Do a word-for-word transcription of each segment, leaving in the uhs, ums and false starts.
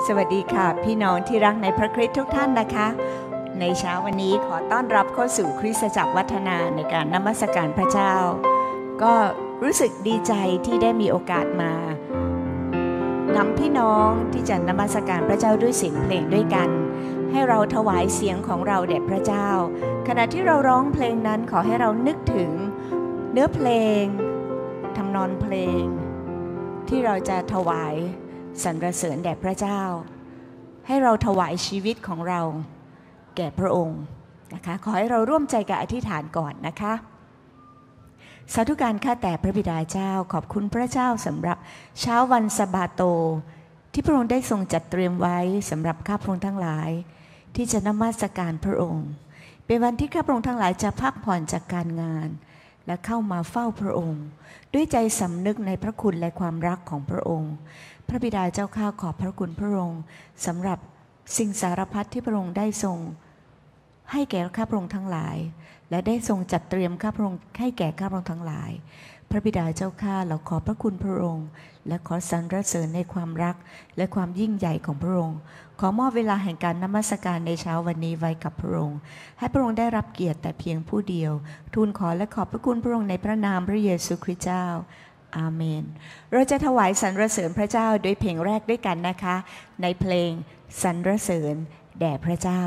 สวัสดีค่ะพี่น้องที่รักในพระคริสต์ทุกท่านนะคะในเช้าวันนี้ขอต้อนรับเข้าสู่คริสตจักรวัฒนาในการนมัสการพระเจ้าก็รู้สึกดีใจที่ได้มีโอกาสมานำพี่น้องที่จะนมัสการพระเจ้าด้วยเสียงเพลงด้วยกันให้เราถวายเสียงของเราแด่พระเจ้าขณะที่เราร้องเพลงนั้นขอให้เรานึกถึงเนื้อเพลงทำนองเพลงที่เราจะถวายสรรเสริญแด่พระเจ้าให้เราถวายชีวิตของเราแก่พระองค์นะคะขอให้เราร่วมใจกับอธิษฐานก่อนนะคะสาธุการข้าแต่พระบิดาเจ้าขอบคุณพระเจ้าสำหรับเช้าวันสะบาโตที่พระองค์ได้ทรงจัดเตรียมไว้สำหรับข้าพระองค์ทั้งหลายที่จะนมัสการพระองค์เป็นวันที่ข้าพระองค์ทั้งหลายจะพักผ่อนจากการงานและเข้ามาเฝ้าพระองค์ด้วยใจสำนึกในพระคุณและความรักของพระองค์พระบิดาเจ้าข้าขอบพระคุณพระองค์สำหรับสิ่งสารพัดที่พระองค์ได้ทรงให้แก่ข้าพระองค์ทั้งหลายและได้ทรงจัดเตรียมข้าพระองค์ให้แก่ข้าพระองค์ทั้งหลายพระบิดาเจ้าข้าเราขอบพระคุณพระองค์และขอสรรเสริญในความรักและความยิ่งใหญ่ของพระองค์ขอมอบเวลาแห่งการนมัสการในเช้าวันนี้ไว้กับพระองค์ให้พระองค์ได้รับเกียรติแต่เพียงผู้เดียวทูลขอและขอบพระคุณพระองค์ในพระนามพระเยซูคริสต์เจ้าอาเมนเราจะถวายสรรเสริญพระเจ้าโดยเพลงแรกด้วยกันนะคะในเพลงสรรเสริญแด่พระเจ้า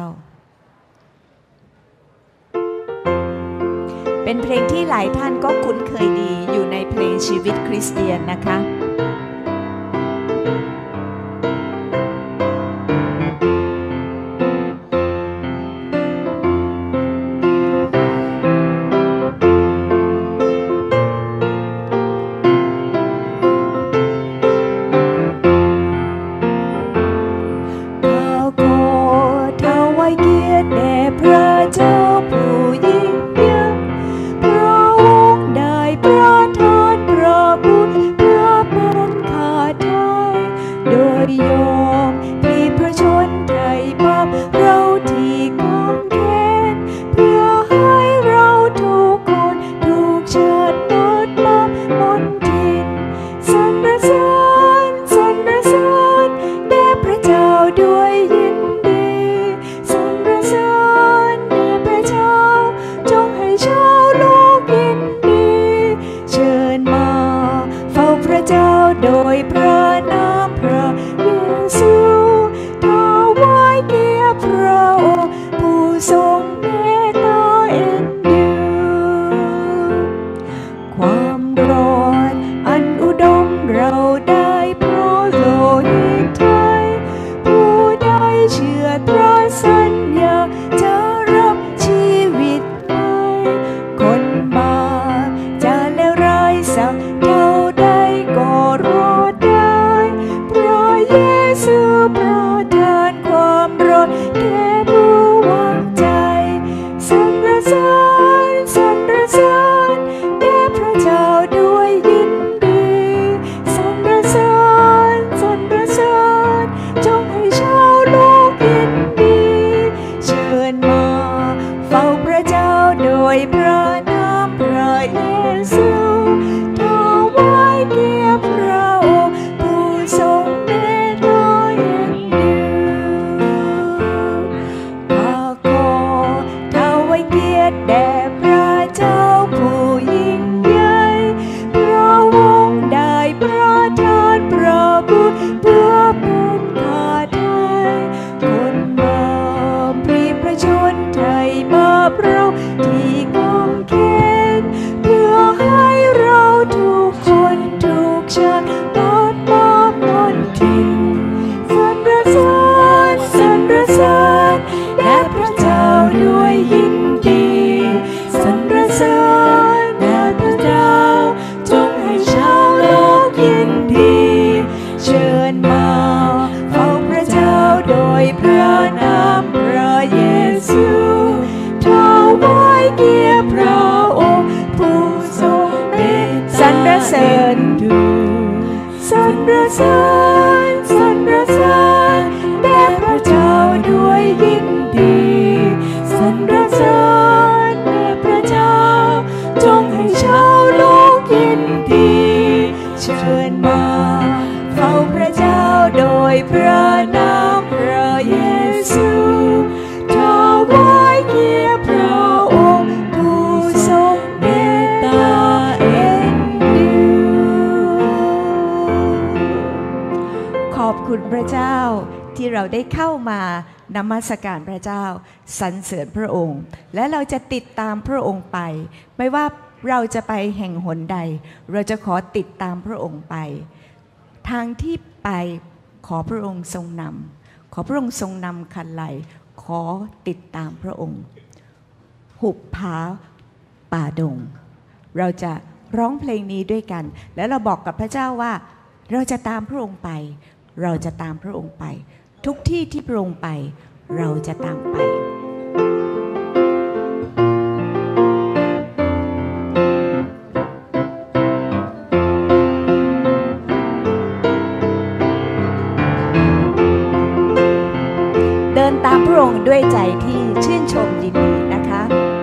เป็นเพลงที่หลายท่านก็คุ้นเคยดีอยู่ในเพลงชีวิตคริสเตียนนะคะเชิญมาเฝ้าพระเจ้าโดยพระนามอบคุณพระเจ้าที่เราได้เข้ามานมัสการพระเจ้าสรรเสริญพระองค์และเราจะติดตามพระองค์ไปไม่ว่าเราจะไปแห่งหนใดเราจะขอติดตามพระองค์ไปทางที่ไปขอพระองค์ทรงนำขอพระองค์ทรงนำคันไหลขอติดตามพระองค์หุบผาป่าดงเราจะร้องเพลงนี้ด้วยกันแล้วเราบอกกับพระเจ้าว่าเราจะตามพระองค์ไปเราจะตามพระองค์ไปทุกที่ที่พระองค์ไปเราจะตามไปเดินตามพระองค์ด้วยใจที่ชื่นชมยินดีนะคะ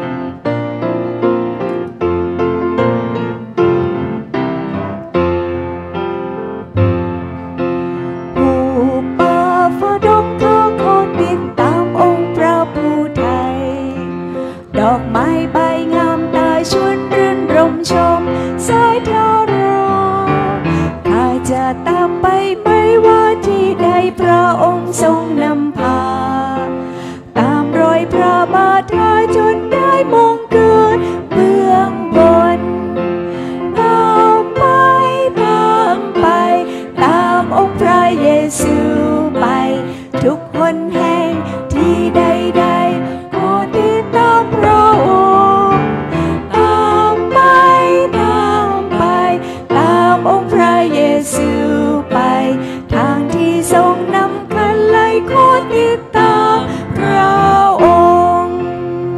ดอกไม้ใบงามตาชวนรื่นรมชมสายทารอข้าจะตามไปไม่ว่าที่ใดพระองค์ทรงนำพาตามรอยพระบาทาจนได้มงกุฎเบื้องบนตามไปตามไปตามองค์พระเยซูไปทุกคนแห่งที่ใดๆขอติดตามพระองค์ตามไปตามไปตามองค์พระเยซูไปทางที่ทรงนำคันไล่ขอติดตามพระองค์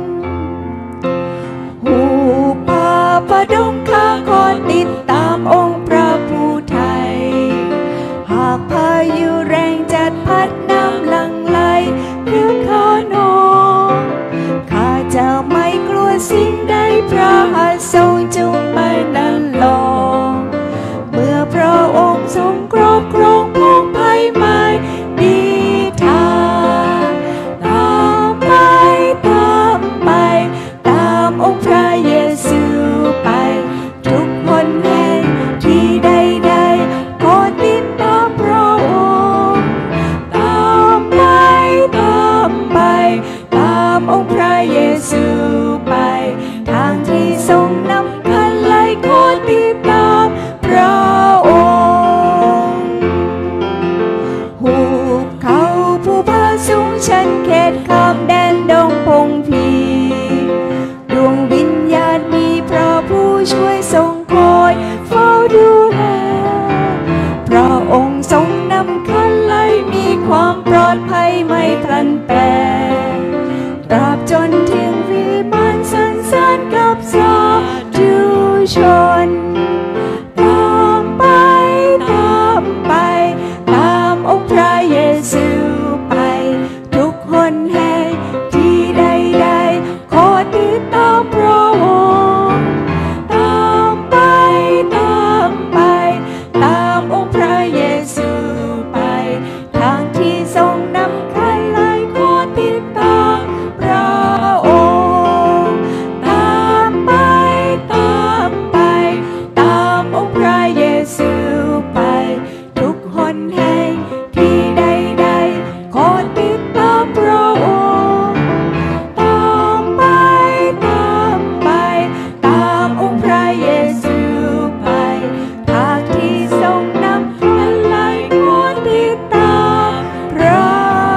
หูผาป่าดงข้าขอติดตามองค์พระผู้ไทยหากพายุแรงจัดพัดน้ำหลั่งไหลเพื่อข้านองข้าจะไม่กลัวสิ่งใดพระหัตถ์ทรงจูงไปนั้นลองเมื่อพระองค์ทรงครอบครองพงไผ่ไม้ดีทางตามไปตามไปตามองค์พระเยซูไปทุกคนแห่งที่ใดๆขอติดตามพระองค์ตามไปตามไปตามองค์พระเยซูไปทางที่ทรงนำคันไล่ขอติดตามพระองค์หุบเขาภูผาสูงชันเขตขามแดนดงพงพีดวงวิญญาณมีพระผู้ช่วยทรงคอยเฝ้าดูแลพระองค์ทรงนำคันไล่มีความปลอดภัยไม่พลันแปรตราบจนเที่ยงวิมานสรรเสริญกับสาธุชนตามไปตามไปตามองค์พระเยซูไปทุกคนแห่งที่ใดๆขอติดตามพระองค์ตามไปตามไปตามองค์พระเยซูไปทางที่ทรงนำคันไล่ขอติดตามพระองค์ตามไปตามไปตามองค์พระเยซูไปทุกคนแห่งที่ใดๆขอติดตามพระองค์ตามไปตามไปตามองค์พระเยซูไปทางที่ทรงนำคันไล่ขอติดตามพระ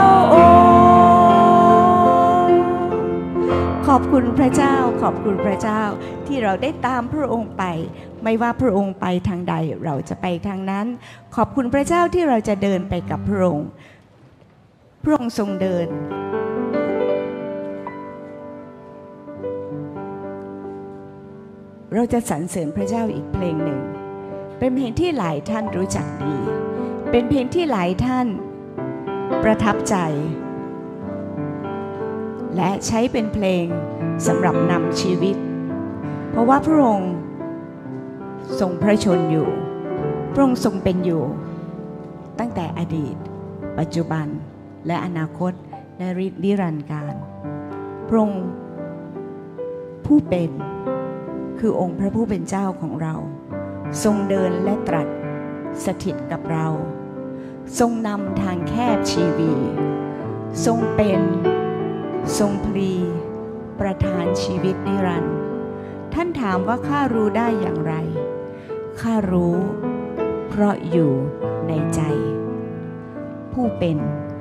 องค์ขอบคุณพระเจ้าขอบคุณพระเจ้าที่เราได้ตามพระองค์ไปไม่ว่าพระองค์ไปทางใดเราจะไปทางนั้นขอบคุณพระเจ้าที่เราจะเดินไปกับพระองค์พระองค์ทรงเดินเราจะสรรเสริญพระเจ้าอีกเพลงหนึ่งเป็นเพลงที่หลายท่านรู้จักดีเป็นเพลงที่หลายท่านประทับใจและใช้เป็นเพลงสำหรับนำชีวิตเพราะว่าพระองค์ทรงพระชนอยู่พระองค์ทรงเป็นอยู่ตั้งแต่อดีตปัจจุบันและอนาคตและนิรันดร์กาลพระองค์ผู้เป็นคือองค์พระผู้เป็นเจ้าของเราทรงเดินและตรัสสถิตกับเราทรงนำทางแคบชีวีทรงเป็นทรงพลีประทานชีวิตนิรันดร์ท่านถามว่าข้ารู้ได้อย่างไรข้ารู้เพราะอยู่ในใจผู้เป็น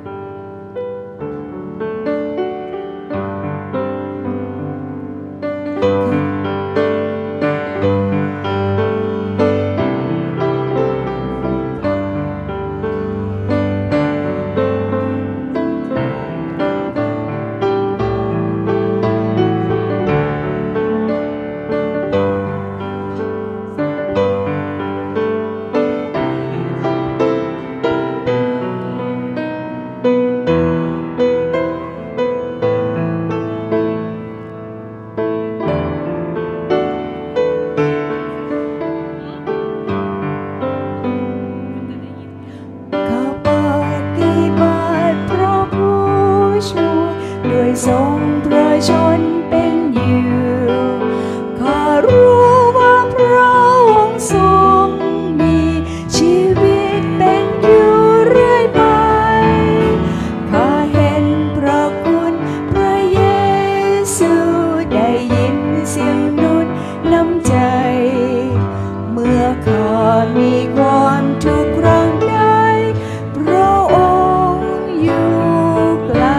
ทรงประชนเป็นอยู่ข้ารู้ว่าพระองค์ทรงมีชีวิตเป็นอยู่เรื่อยไปข้าเห็นพระคุณพระเยซูได้ยินเสียงนุ่นน้ำใจเมื่อข้ามีความทุกข์ร้องได้พระองค์อยู่ไกล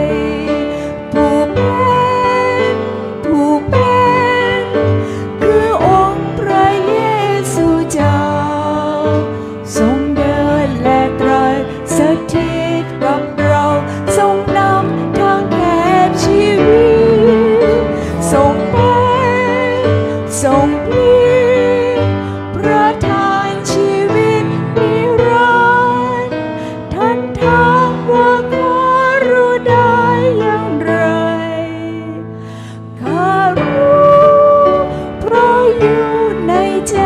ผู้เป็นคือองค์พระเยซูเจ้าทรงเดินและตรัสสถิตกับเราทรงนำทางแห่งชีวิตทรงเป็นทรงพลีประทานชีวิตนิรันดร์ท่านถามว่าข้ารู้ได้อย่างไรข้ารู้เพราะอยู่ในใจ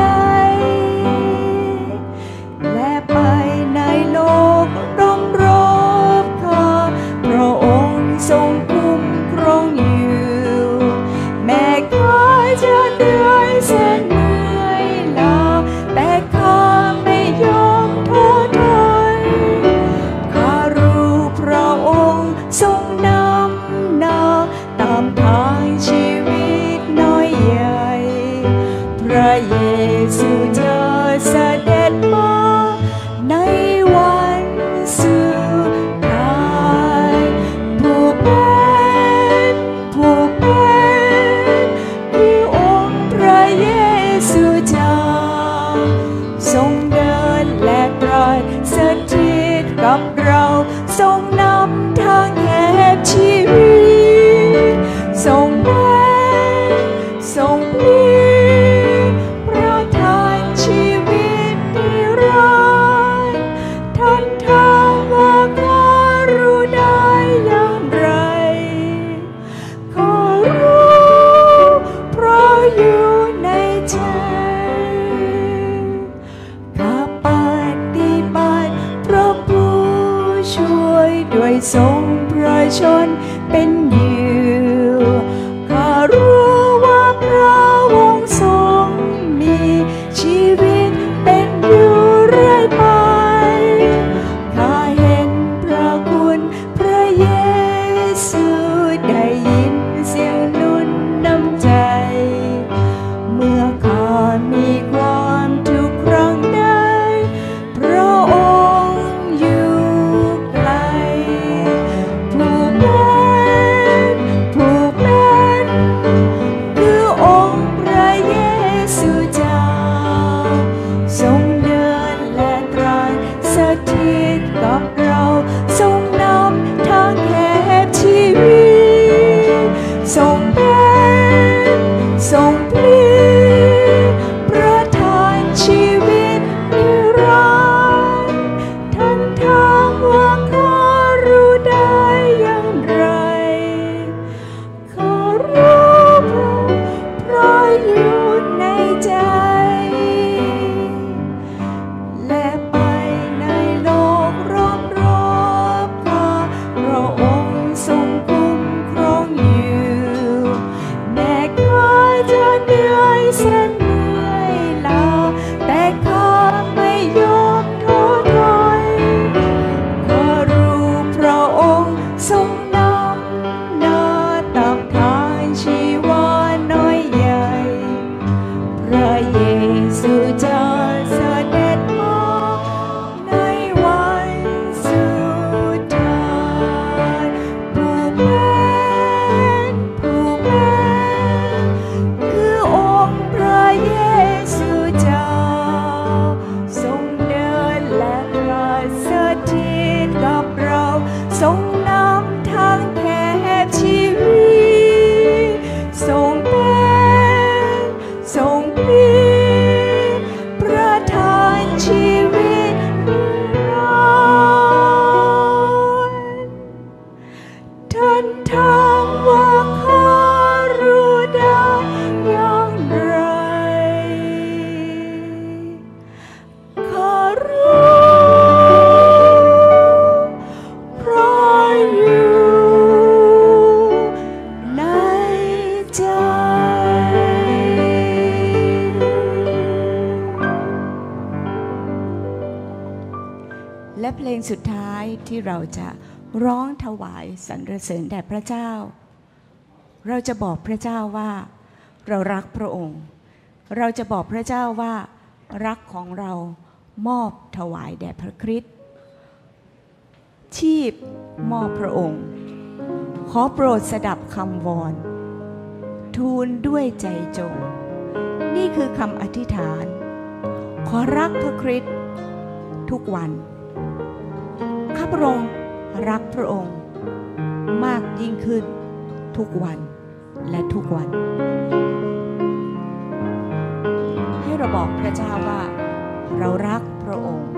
และไปในโลกล้อมรอบข้าพระองค์ทรงคุ้มครองอยู่แม้ข้าจะเหนื่อยแสนเหนื่อยล้าแต่ข้าไม่ยอมท้อถอยข้ารู้พระองค์ทรงนำหน้าตามทางชีวิตน้อยใหญ่พระเยซูจะเสด็จมาในวันสุดท้ายผู้เป็นผู้เป็นคือองค์พระเยซูเจ้าทรงเดินและตรัสสถิตกับเราทรงนำทางแห่งชีวิตทรงเป็นทรงพลีประทานชีวิตนิรันดร์ท่านถามว่าข้ารู้ได้อย่างไรข้ารู้เพราะอยู่ในใจข้าปฏิบัติพระผู้ช่วยด้วยทรงประชนเป็นอยู่ข้ารู้ว่าพระองค์ทรงมีชีวิตเป็นอยู่เรื่อยไปข้าเห็นพระคุณพระเยซูได้ยินเสียงนุ่นน้ำใจเมื่อข้ามีความทุกข์ครั้งใดพระองค์อยู่ไกลผู้เป็นและเพลงสุดท้ายที่เราจะร้องถวายสรรเสริญแด่พระเจ้าเราจะบอกพระเจ้าว่าเรารักพระองค์เราจะบอกพระเจ้าว่ารักของเรามอบถวายแด่พระคริสต์ชีพมอบพระองค์ขอโปรดสดับคำวอนทูลด้วยใจจงนี่คือคำอธิษฐานขอรักพระคริสต์ทุกวันข้าพระองค์รักพระองค์มากยิ่งขึ้นทุกวันและทุกวันให้เราบอกพระเจ้าว่าเรารักพระองค์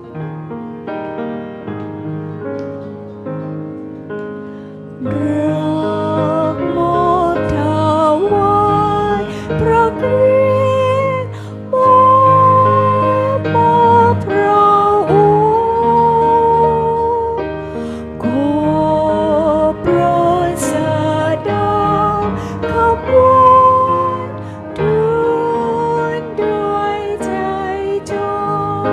รักมอบถวายพระคริสต์มอบมอบพระองค์ขอโปรดสดับคำวอนทูลด้วยใจจง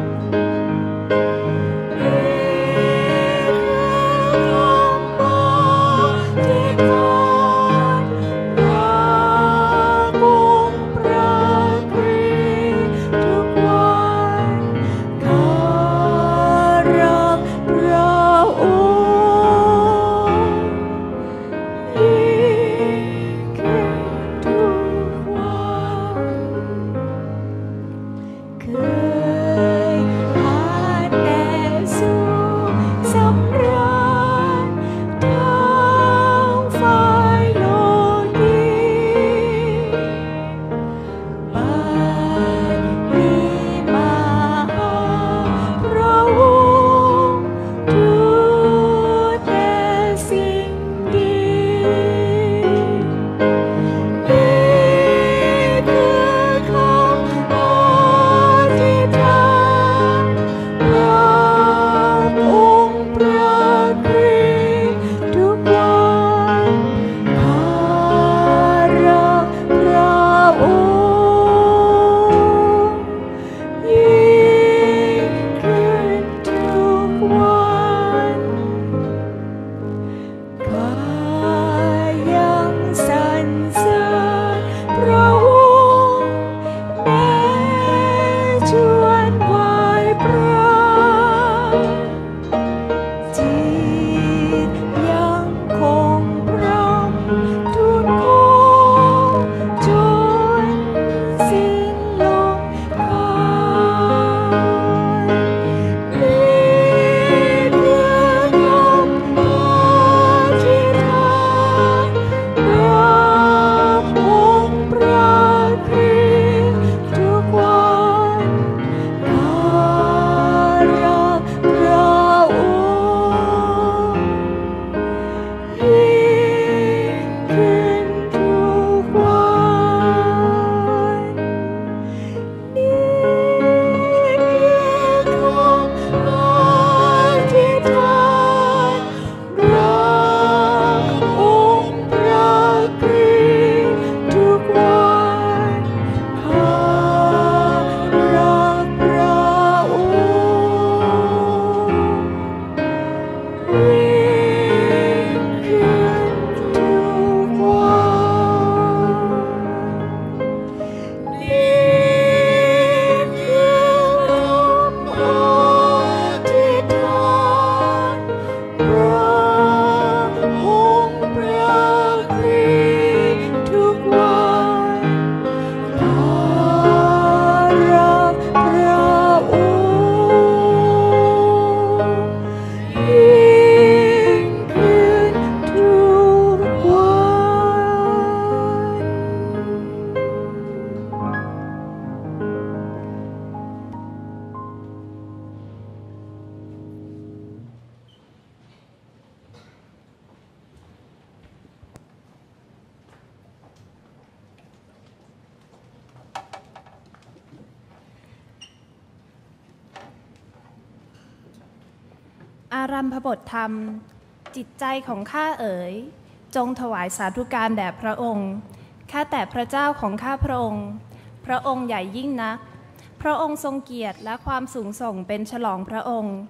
อารัมภบทธรรมจิตใจของข้าเอ๋ยจงถวายสาธุการแด่พระองค์ข้าแต่พระเจ้าของข้าพระองค์พระองค์ใหญ่ยิ่งนักพระองค์ทรงเกียรติและความสูงส่งเป็นฉลองพระองค์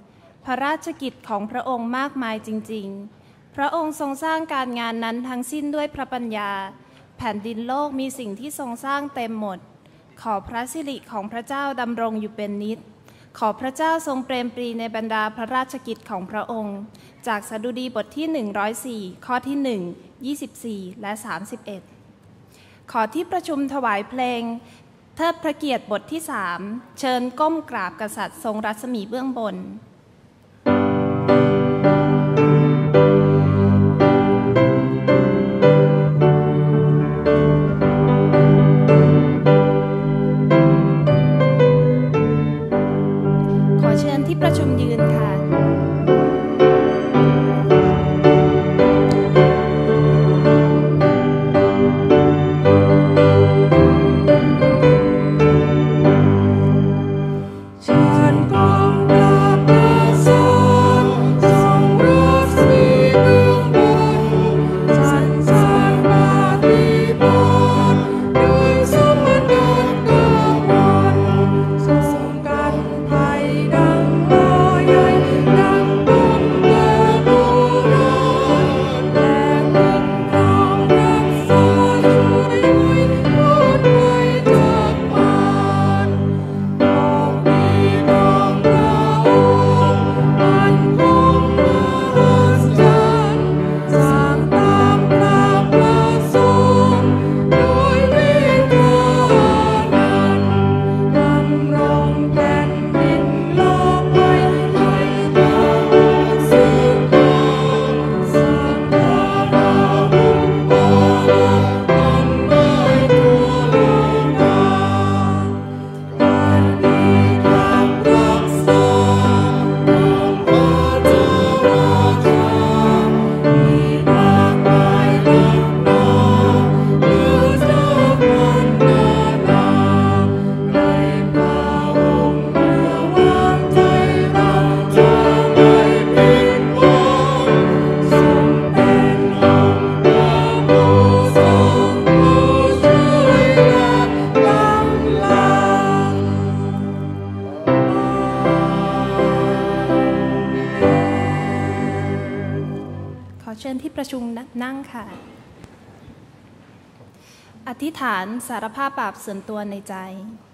พระราชกิจของพระองค์มากมายจริงๆพระองค์ทรงสร้างการงานนั้นทั้งสิ้นด้วยพระปัญญาแผ่นดินโลกมีสิ่งที่ทรงสร้างเต็มหมดขอพระสิริของพระเจ้าดำรงอยู่เป็นนิจขอพระเจ้าทรงเปรมปรีในบรรดาพระราชกิจของพระองค์จากสดุดีบทที่หนึ่งร้อยสี่ข้อที่หนึ่ง ยี่สิบสี่และสามสิบเอ็ดขอที่ประชุมถวายเพลงเทิดพระเกียรติบทที่สามเชิญก้มกราบกษัตริย์ทรงรัศมีเบื้องบนขอเชิญที่ประชุมยืนค่ะนั่งค่ะอธิษฐานสารภาพบาปส่วนตัวในใจ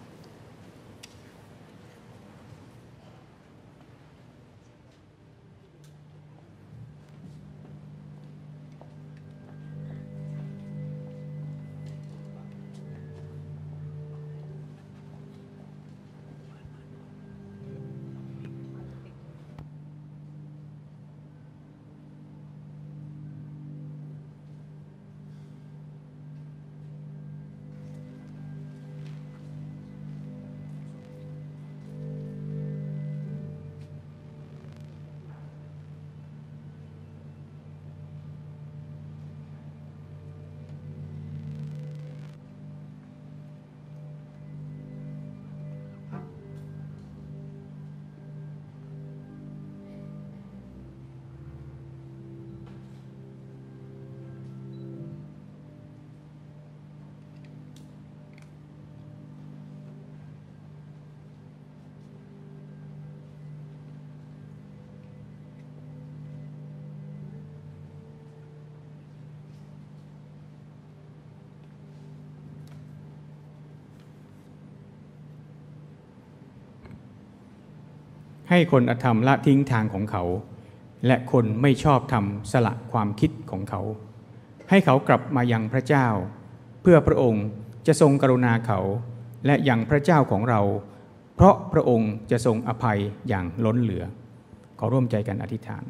ให้คนอธรรมละทิ้งทางของเขาและคนไม่ชอบธรรมสละความคิดของเขาให้เขากลับมายังพระเจ้าเพื่อพระองค์จะทรงกรุณาเขาและยังพระเจ้าของเราเพราะพระองค์จะทรงอภัยอย่างล้นเหลือขอร่วมใจกันอธิษฐาน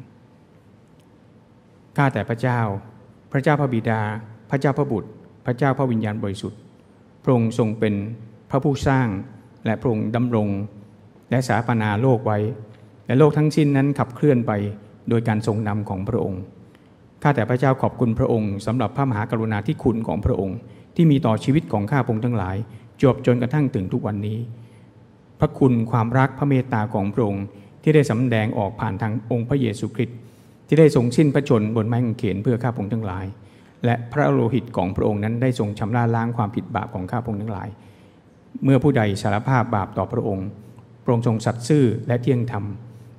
ข้าแต่พระเจ้าพระเจ้าพระบิดาพระเจ้าพระบุตรพระเจ้าพระวิญญาณบริสุทธิ์พระองค์ทรงเป็นพระผู้สร้างและพระองค์ดำรงและสถาปนาโลกไว้และโลกทั้งสิ้นนั้นขับเคลื่อนไปโดยการทรงนำของพระองค์ข้าแต่พระเจ้าขอบคุณพระองค์สำหรับพระมหากรุณาธิคุณของพระองค์ที่มีต่อชีวิตของข้าพงทั้งหลายจวบจนกระทั่งถึงทุกวันนี้พระคุณความรักพระเมตตาของพระองค์ที่ได้สำแดงออกผ่านทางองค์พระเยซูคริสต์ที่ได้ทรงสิ้นพระชนม์บนไม้กางเขนเพื่อข้าพงทั้งหลายและพระโลหิตของพระองค์นั้นได้ทรงชำระล้างความผิดบาปของข้าพงทั้งหลายเมื่อผู้ใดสารภาพบาปต่อพระองค์พระองค์ทรงสัตย์ซื่อและเที่ยงธรรม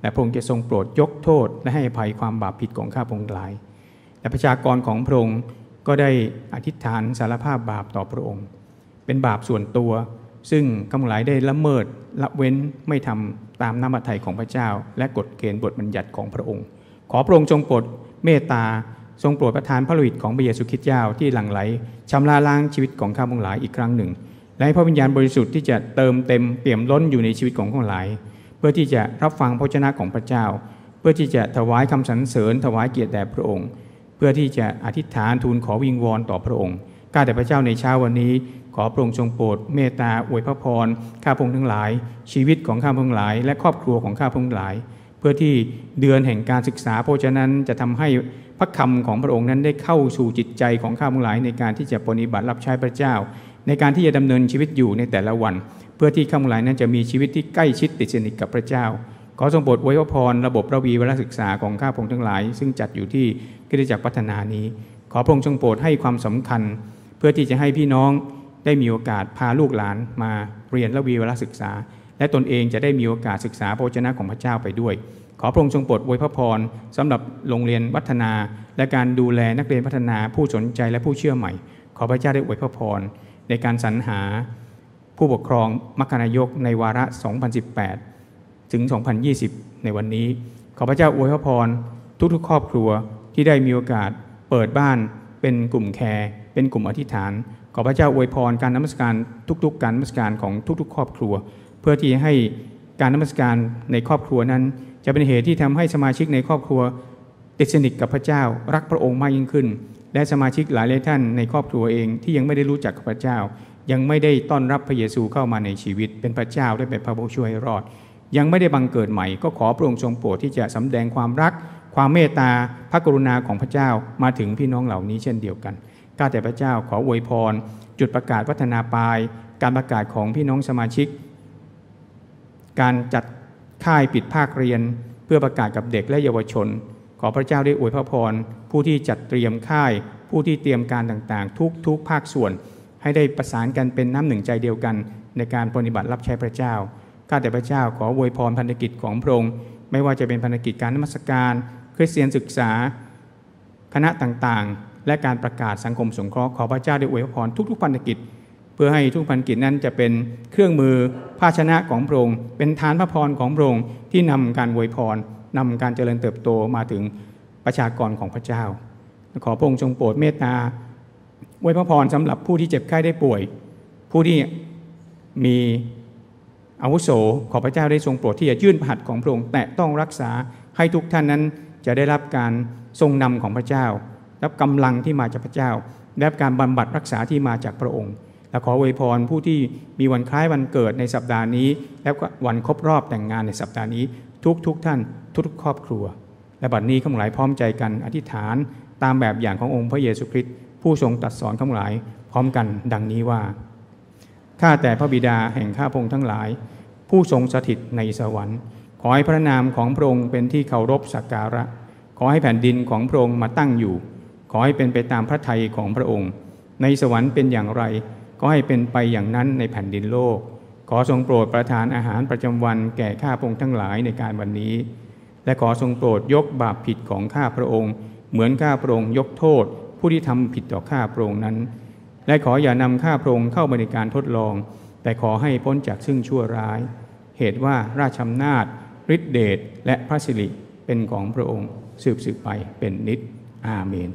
และพระองค์จะทรงโปรดยกโทษและให้อภัยความบาปผิดของข้าพระองค์หลายและประชากรของพระองค์ก็ได้อธิษฐานสารภาพบาปต่อพระองค์เป็นบาปส่วนตัวซึ่งข้าพระองค์หลายได้ละเมิดละเว้นไม่ทำตามน้ำพระทัยของพระเจ้าและกฎเกณฑ์บทบัญญัติของพระองค์ขอพระองค์ทรงโปรดเมตตาทรงโปรดประทานพระฤทธิ์ของพระเยซูคริสต์เจ้าที่หลั่งไหลชำระล้างชีวิตของข้าพระองค์หลายอีกครั้งหนึ่งและให้พระวิญญาณบริสุทธิ์ที่จะเติมเต็มเปี่ยมล้นอยู่ในชีวิตของข้าพระองค์หลายเพื่อที่จะรับฟังพระวจนะของพระเจ้าเพื่อที่จะถวายคำสรรเสริญถวายเกียรติแด่พระองค์เพื่อที่จะอธิษฐานทูลขอวิงวอนต่อพระองค์ข้าแต่พระเจ้าในเช้าวันนี้ขอพระองค์ทรงโปรดเมตตาอวยพระพรข้าพระองค์ทั้งหลายชีวิตของข้าพระองค์หลายและครอบครัวของข้าพระองค์หลายเพื่อที่เดือนแห่งการศึกษาพระวจนะนั้นจะทำให้พระคำของพระองค์นั้นได้เข้าสู่จิตใจของข้าพระองค์หลายในการที่จะปฏิบัติรับใช้พระเจ้าในการที่จะดำเนินชีวิตอยู่ในแต่ละวันเพื่อที่ข้าพระองค์หลายนั้นจะมีชีวิตที่ใกล้ชิดติดสนิทกับพระเจ้าขอทรงโปรดอวยพระพรระบบระวีวรศึกษาของข้าพระองค์ทั้งหลายซึ่งจัดอยู่ที่คริสตจักรพัฒนานี้ขอพระองค์ทรงโปรดให้ความสำคัญเพื่อที่จะให้พี่น้องได้มีโอกาสพาลูกหลานมาเรียนระวีวรศึกษาและตนเองจะได้มีโอกาสศึกษาพระวจนะของพระเจ้าไปด้วยขอพระองค์ทรงโปรดอวยพระพรสำหรับโรงเรียนวัฒนาและการดูแลนักเรียนพัฒนาผู้สนใจและผู้เชื่อใหม่ขอพระเจ้าได้อวยพระพรในการสรรหาผู้ปกครองมัคคณายกในวาระสองพันสิบแปดถึงสองพันยี่สิบในวันนี้ขอพระเจ้าอวยพระพรทุกๆครอบครัวที่ได้มีโอกาสเปิดบ้านเป็นกลุ่มแคร์เป็นกลุ่มอธิษฐานขอพระเจ้าอวยพรการนมัสการทุกๆการนมัสการของทุกๆครอบครัวเพื่อที่ให้การนมัสการในครอบครัวนั้นจะเป็นเหตุที่ทำให้สมาชิกในครอบครัวติดสนิทกับพระเจ้ารักพระองค์มากยิ่งขึ้นและสมาชิกหลายหลายท่านในครอบครัวเองที่ยังไม่ได้รู้จักพระเจ้ายังไม่ได้ต้อนรับพระเยซูเข้ามาในชีวิตเป็นพระเจ้าได้เป็นพระผู้ช่วยให้รอดยังไม่ได้บังเกิดใหม่ก็ขอพระองค์ทรงโปรดที่จะสำแดงความรักความเมตตาพระกรุณาของพระเจ้ามาถึงพี่น้องเหล่านี้เช่นเดียวกันข้าแต่พระเจ้าขออวยพรจุดประกาศพัฒนาปลายการประกาศของพี่น้องสมาชิกการจัดค่ายปิดภาคเรียนเพื่อประกาศกับเด็กและเยาวชนขอพระเจ้าได้อวยพระพรผู้ที่จัดเตรียมค่ายผู้ที่เตรียมการต่างๆทุกทุกภาคส่วนให้ได้ประสานกันเป็นน้ำหนึ่งใจเดียวกันในการปฏิบัติรับใช้พระเจ้าข้าแต่พระเจ้าขออวยพรพันธกิจของพระองค์ไม่ว่าจะเป็นพันธกิจการนมัสการคริสเตียนศึกษาคณะต่างๆและการประกาศสังคมสงเคราะห์ขอพระเจ้าได้อวยพรทุกๆพันธกิจเพื่อให้ทุกพันธกิจนั้นจะเป็นเครื่องมือภาชนะของพระองค์เป็นทานพระพรของพระองค์ที่นำการอวยพรนำการเจริญเติบโตมาถึงประชากรของพระเจ้าขอพระองค์ทรงโปรดเมตตาอวยพรสำหรับผู้ที่เจ็บไข้ได้ป่วยผู้ที่มีอาวุโสขอพระเจ้าได้ทรงโปรดที่จะยื่นพระหัตถ์ของพระองค์แต่ต้องรักษาให้ทุกท่านนั้นจะได้รับการทรงนำของพระเจ้ารับกำลังที่มาจากพระเจ้าได้รับการบำบัดรักษาที่มาจากพระองค์และขออวยพรผู้ที่มีวันคล้ายวันเกิดในสัปดาห์นี้และวันครบรอบแต่งงานในสัปดาห์นี้ทุกทุกท่านทุกๆครอบครัวและบัดนี้ข้าพเจ้าหลายพร้อมใจกันอธิษฐานตามแบบอย่างขององค์พระเยซูคริสต์ผู้ทรงตรัสสอนข้าพเจ้าหลายพร้อมกันดังนี้ว่าข้าแต่พระบิดาแห่งข้าพระองค์ทั้งหลายผู้ทรงสถิตในสวรรค์ขอให้พระนามของพระองค์เป็นที่เคารพสักการะขอให้แผ่นดินของพระองค์มาตั้งอยู่ขอให้เป็นไปตามพระทัยของพระองค์ในสวรรค์เป็นอย่างไรก็ให้เป็นไปอย่างนั้นในแผ่นดินโลกขอทรงโปรดประทานอาหารประจำวันแก่ข้าพระองค์ทั้งหลายในการวันนี้และขอทรงโปรดยกบาปผิดของข้าพระองค์เหมือนข้าพระองค์ยกโทษผู้ที่ทำผิดต่อข้าพระองค์นั้นและขออย่านำข้าพระองค์เข้ามาในการทดลองแต่ขอให้พ้นจากซึ่งชั่วร้ายเหตุว่าราชอำนาจฤทธิเดชและพระสิริเป็นของพระองค์สืบสืบไปเป็นนิจอาเมน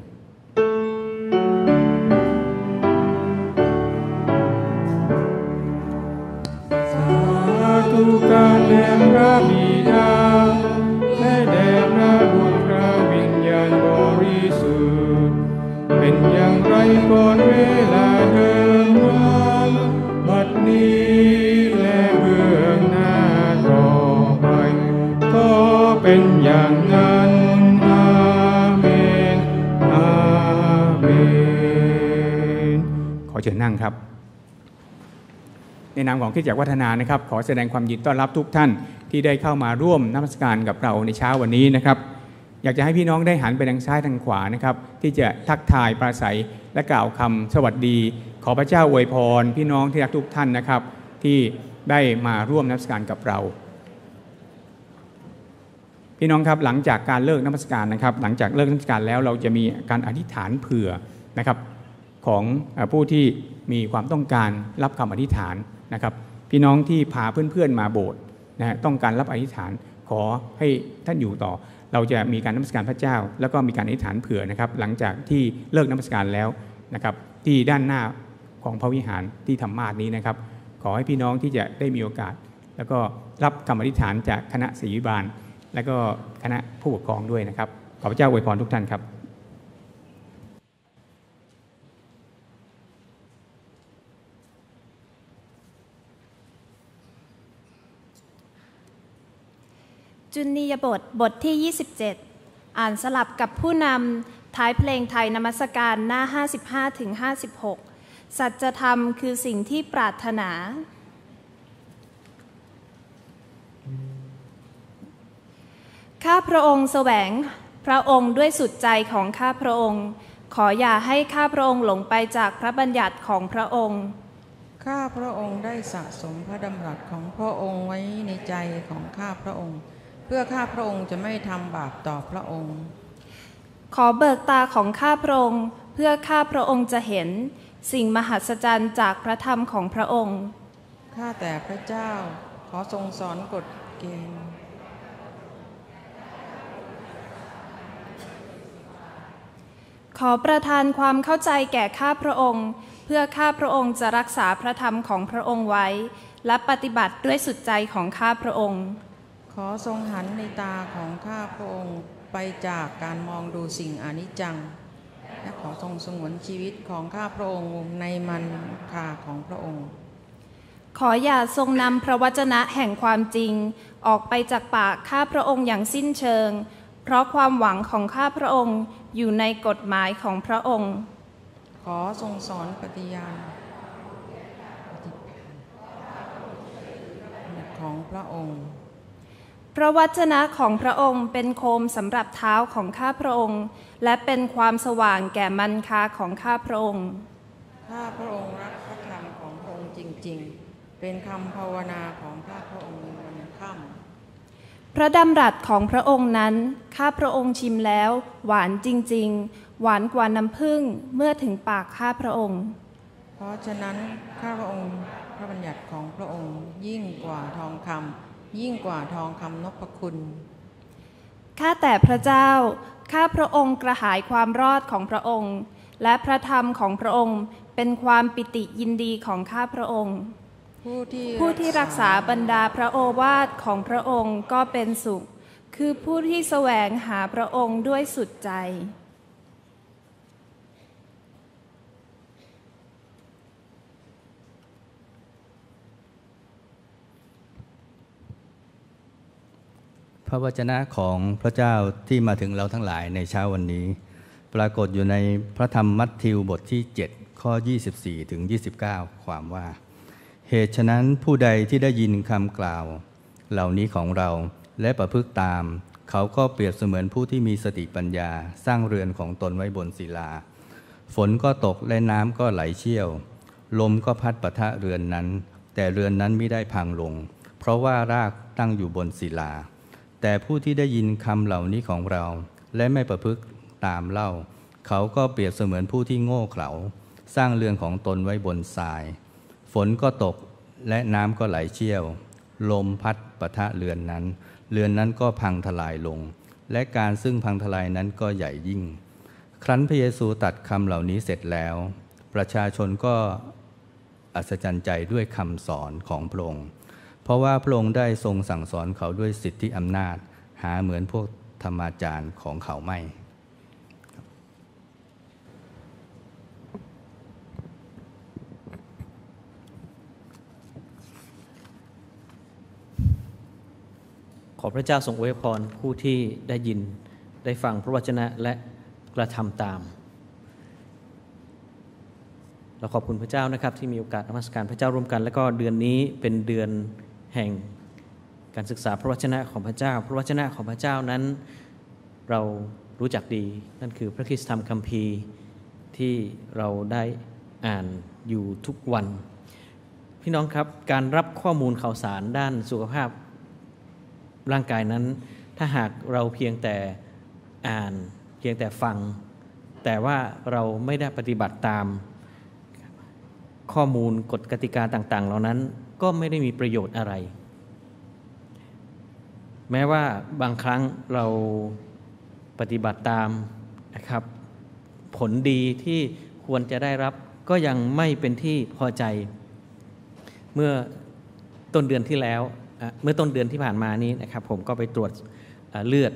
สาธุการแด่พระบิดาและแด่พระบุตรพระวิญญาณบริสุทธิ์เป็นอย่างไรก่อนเวลาเดิมวันบัดนี้และเบื้องหน้าต่อไปก็เป็นอย่างนั้นอาเมนอาเมนขอเชิญนั่งครับในนามของคริสตจักรวัฒนานะครับขอแสดงความยินดีต้อนรับทุกท่านที่ได้เข้ามาร่วมนมัสการกับเราในเช้าวันนี้นะครับอยากจะให้พี่น้องได้หันไปทางซ้ายทางขวานะครับที่จะทักทายปราศัยและกล่าวคำสวัสดีขอพระเจ้าอวยพรพี่น้องที่รักทุกท่านนะครับที่ได้มาร่วมนมัสการกับเราพี่น้องครับหลังจากการเลิกนมัสการนะครับหลังจากเลิกนมัสการแล้วเราจะมีการอธิษฐานเผื่อนะครับของผู้ที่มีความต้องการรับคำอธิษฐานนะครับพี่น้องที่พาเพื่อนๆมาโบสถ์นะต้องการรับอธิษฐานขอให้ท่านอยู่ต่อเราจะมีการนมัสการพระเจ้าแล้วก็มีการอธิษฐานเผื่อนะครับหลังจากที่เลิกนมัสการแล้วนะครับที่ด้านหน้าของพระวิหารที่ธรรมาสน์นี้นะครับขอให้พี่น้องที่จะได้มีโอกาสแล้วก็รับคำอธิษฐานจากคณะศิริบาลและก็คณะผู้ปกครองด้วยนะครับขอพระเจ้าอวยพรทุกท่านครับจุนียบทบทที่ยี่สิบเจ็ดอ่านสลับกับผู้นำท้ายเพลงไทยนมัสการหน้าห้าสิบห้าถึงห้าสิบหกสัจธรรมคือสิ่งที่ปรารถนาข้าพระองค์แสวงพระองค์ด้วยสุดใจของข้าพระองค์ขออย่าให้ข้าพระองค์หลงไปจากพระบัญญัติของพระองค์ข้าพระองค์ได้สะสมพระดำรัสของพระองค์ไว้ในใจของข้าพระองค์เพื่อข้าพระองค์จะไม่ทำบาปต่อพระองค์ขอเบิกตาของข้าพระองค์เพื่อข้าพระองค์จะเห็นสิ่งมหัศจรรย์จากพระธรรมของพระองค์ข้าแต่พระเจ้าขอทรงสอนกฎเกณฑ์ขอประทานความเข้าใจแก่ข้าพระองค์เพื่อข้าพระองค์จะรักษาพระธรรมของพระองค์ไว้และปฏิบัติด้วยสุดใจของข้าพระองค์ขอทรงหันในตาของข้าพระองค์ไปจากการมองดูสิ่งอนิจจังและขอทรงสงวนชีวิตของข้าพระองค์ในมันคาของพระองค์ขออย่าทรงนำพระวจนะแห่งความจริงออกไปจากปากข้าพระองค์อย่างสิ้นเชิงเพราะความหวังของข้าพระองค์อยู่ในกฎหมายของพระองค์ขอทรงสอนปฏิญาณของพระองค์พระวจนะของพระองค์เป็นโคมสำหรับเท้าของข้าพระองค์และเป็นความสว่างแก่มันคาของข้าพระองค์ข้าพระองค์รักพระธรรมของพระองค์จริงๆเป็นคำภาวนาของข้าพระองค์ในวันค่ำพระดำรัสของพระองค์นั้นข้าพระองค์ชิมแล้วหวานจริงๆหวานกว่าน้ำผึ้งเมื่อถึงปากข้าพระองค์เพราะฉะนั้นข้าพระองค์พระบัญญัติของพระองค์ยิ่งกว่าทองคำยิ่งกว่าทองคำนพคุณข้าแต่พระเจ้าข้าพระองค์กระหายความรอดของพระองค์และพระธรรมของพระองค์เป็นความปิติยินดีของข้าพระองค์ผู้ที่ผู้ที่รักษาบรรดาพระโอวาทของพระองค์ก็เป็นสุขคือผู้ที่แสวงหาพระองค์ด้วยสุดใจพระวจนะของพระเจ้าที่มาถึงเราทั้งหลายในเช้าวันนี้ปรากฏอยู่ในพระธรรมมัทธิวบทที่เจ็ดข้อยี่สิบสี่ถึงยี่สิบเก้าความว่าเหตุฉะนั้นผู้ใดที่ได้ยินคำกล่าวเหล่านี้ของเราและประพฤติตามเขาก็เปรียบเสมือนผู้ที่มีสติปัญญาสร้างเรือนของตนไว้บนศิลาฝนก็ตกและน้ำก็ไหลเชี่ยวลมก็พัดปะทะเรือนนั้นแต่เรือนนั้นไม่ได้พังลงเพราะว่ารากตั้งอยู่บนศิลาแต่ผู้ที่ได้ยินคำเหล่านี้ของเราและไม่ประพฤติตามเล่าเขาก็เปรียบเสมือนผู้ที่โง่เขลาสร้างเรือนของตนไว้บนทรายฝนก็ตกและน้ำก็ไหลเชี่ยวลมพัดปะทะเรือนนั้นเรือนนั้นก็พังทลายลงและการซึ่งพังทลายนั้นก็ใหญ่ยิ่งครั้นพระเยซูตรัสคำเหล่านี้เสร็จแล้วประชาชนก็อัศจรรย์ใจด้วยคำสอนของพระองค์เพราะว่าพระองค์ได้ทรงสั่งสอนเขาด้วยสิทธิอำนาจหาเหมือนพวกธรรมาจารย์ของเขาไม่ขอพระเจ้าทรงอวยพรผู้ที่ได้ยินได้ฟังพระวจนะและกระทำตามเราขอบคุณพระเจ้านะครับที่มีโอกาสนมัสการพระเจ้าร่วมกันและก็เดือนนี้เป็นเดือนแห่งการศึกษาพระวจนะของพระเจ้าพระวจนะของพระเจ้านั้นเรารู้จักดีนั่นคือพระคริสตธรรมคัมภีร์ที่เราได้อ่านอยู่ทุกวันพี่น้องครับการรับข้อมูลข่าวสารด้านสุขภาพร่างกายนั้นถ้าหากเราเพียงแต่อ่านเพียงแต่ฟังแต่ว่าเราไม่ได้ปฏิบัติตามข้อมูลกฎกติกาต่างๆเหล่านั้นก็ไม่ได้มีประโยชน์อะไรแม้ว่าบางครั้งเราปฏิบัติตามนะครับผลดีที่ควรจะได้รับก็ยังไม่เป็นที่พอใจเมื่อต้นเดือนที่แล้วเมื่อต้นเดือนที่ผ่านมานี้นะครับผมก็ไปตรวจเลือด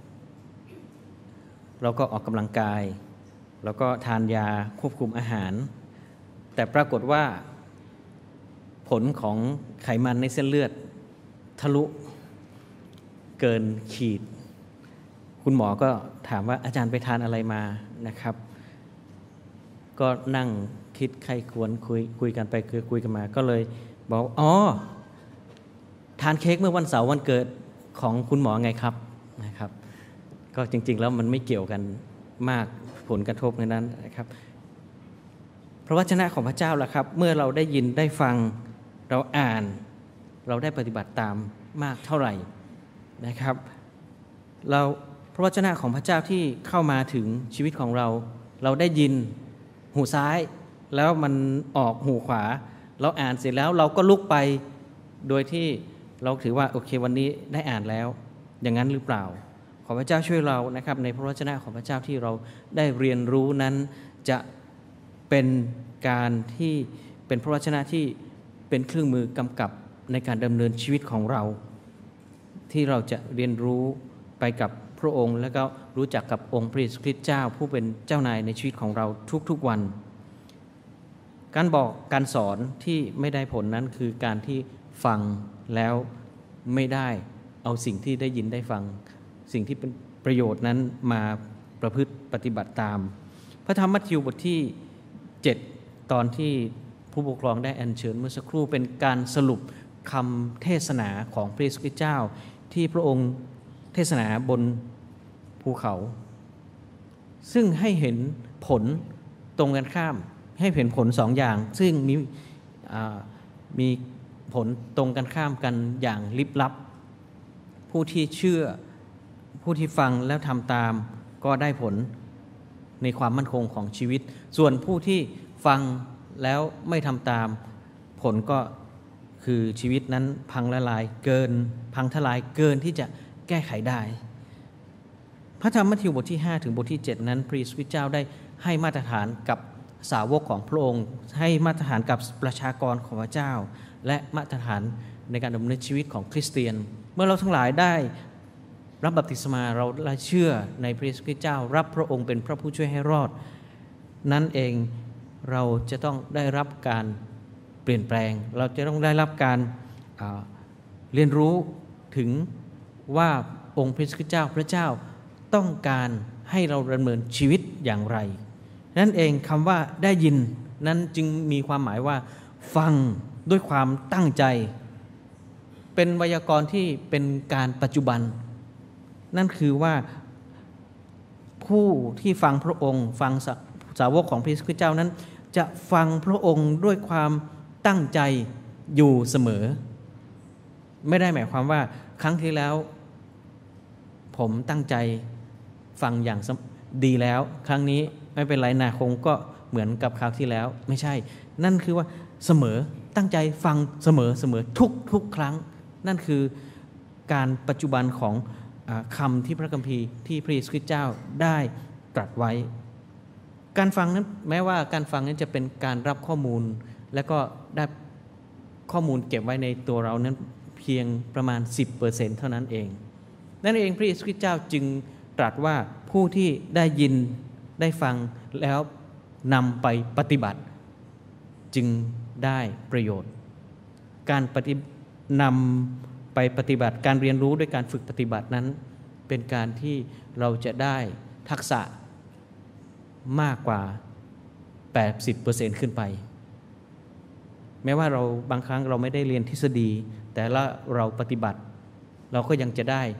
เราก็ออกกำลังกายแล้วก็ทานยาควบคุมอาหารแต่ปรากฏว่าผลของไขมันในเส้นเลือดทะลุเกินขีดคุณหมอก็ถามว่าอาจารย์ไปทานอะไรมานะครับก็นั่งคิดใครควรคุยคุยกันไปคือคุยกันมาก็เลยบอกอ๋อทานเค้กเมื่อวันเสาร์วันเกิดของคุณหมอไงครับนะครับก็จริงๆแล้วมันไม่เกี่ยวกันมากผลกระทบในนั้นนะครับพระวจนะของพระเจ้าล่ะครับเมื่อเราได้ยินได้ฟังเราอ่านเราได้ปฏิบัติตามมากเท่าไหร่นะครับเราพระวจนะของพระเจ้าที่เข้ามาถึงชีวิตของเราเราได้ยินหูซ้ายแล้วมันออกหูขวาเราอ่านเสร็จแล้วเราก็ลุกไปโดยที่เราถือว่าโอเควันนี้ได้อ่านแล้วอย่างนั้นหรือเปล่าขอพระเจ้าช่วยเรานะครับในพระวจนะของพระเจ้าที่เราได้เรียนรู้นั้นจะเป็นการที่เป็นพระวจนะที่เป็นเครื่องมือกำกับในการดำเนินชีวิตของเราที่เราจะเรียนรู้ไปกับพระองค์แล้วก็รู้จักกับองค์พระเยซูคริสต์เจ้าผู้เป็นเจ้านายในชีวิตของเราทุกๆวันการบอกการสอนที่ไม่ได้ผลนั้นคือการที่ฟังแล้วไม่ได้เอาสิ่งที่ได้ยินได้ฟังสิ่งที่เป็นประโยชน์นั้นมาประพฤติปฏิบัติตามพระธรรมมัทธิวบทที่เจ็ดตอนที่ผู้ปกครองได้อัญเชิญเมื่อสักครู่เป็นการสรุปคำเทศนาของพระเยซูคริสต์เจ้าที่พระองค์เทศนาบนภูเขาซึ่งให้เห็นผลตรงกันข้ามให้เห็นผลสองอย่างซึ่งมีมีผลตรงกันข้ามกันอย่างลิบลับผู้ที่เชื่อผู้ที่ฟังแล้วทำตามก็ได้ผลในความมั่นคงของชีวิตส่วนผู้ที่ฟังแล้วไม่ทำตามผลก็คือชีวิตนั้นพังละลายเกินพังทลายเกินที่จะแก้ไขได้พระธรรมมัทธิวบทที่ห้าถึงบทที่เจ็ดนั้นพระเยซูคริสต์เจ้าได้ให้มาตรฐานกับสาวกของพระองค์ให้มาตรฐานกับประชากรของพระเจ้าและมาตรฐานในการดำเนินชีวิตของคริสเตียนเมื่อเราทั้งหลายได้รับบัพติศมาเราได้เชื่อในพระเยซูคริสต์เจ้ารับพระองค์เป็นพระผู้ช่วยให้รอดนั่นเองเราจะต้องได้รับการเปลี่ยนแปลงเราจะต้องได้รับการเรียนรู้ถึงว่าองค์พระเยซูคริสต์เจ้าพระเจ้าต้องการให้เราดำเนินชีวิตอย่างไรนั่นเองคำว่าได้ยินนั้นจึงมีความหมายว่าฟังด้วยความตั้งใจเป็นไวยากรณ์ที่เป็นการปัจจุบันนั่นคือว่าผู้ที่ฟังพระองค์ฟังสาวกของพระเยซูคริสต์เจ้านั้นจะฟังพระองค์ด้วยความตั้งใจอยู่เสมอไม่ได้หมายความว่าครั้งที่แล้วผมตั้งใจฟังอย่างดีแล้วครั้งนี้ไม่เป็นไรนะคงก็เหมือนกับคราวที่แล้วไม่ใช่นั่นคือว่าเสมอตั้งใจฟังเสมอเสมอทุกทุกครั้งนั่นคือการปัจจุบันของคำที่พระคัมภีร์ที่พระเยซูคริสต์เจ้าได้ตรัสไว้การฟังนั้นแม้ว่าการฟังนั้นจะเป็นการรับข้อมูลและก็ได้ข้อมูลเก็บไว้ในตัวเรานั้นเพียงประมาณ สิบเปอร์เซ็นต์ เท่านั้นเองนั่นเองพระเยซูคริสต์เจ้าจึงตรัสว่าผู้ที่ได้ยินได้ฟังแล้วนำไปปฏิบัติจึงได้ประโยชน์การปฏินำไปปฏิบัติการเรียนรู้ด้วยการฝึกปฏิบัตินั้นเป็นการที่เราจะได้ทักษะมากกว่า แปดสิบเปอร์เซ็นต์ ขึ้นไปแม้ว่าเราบางครั้งเราไม่ได้เรียนทฤษฎีแต่ละเราปฏิบัติเราก็ยังจะได้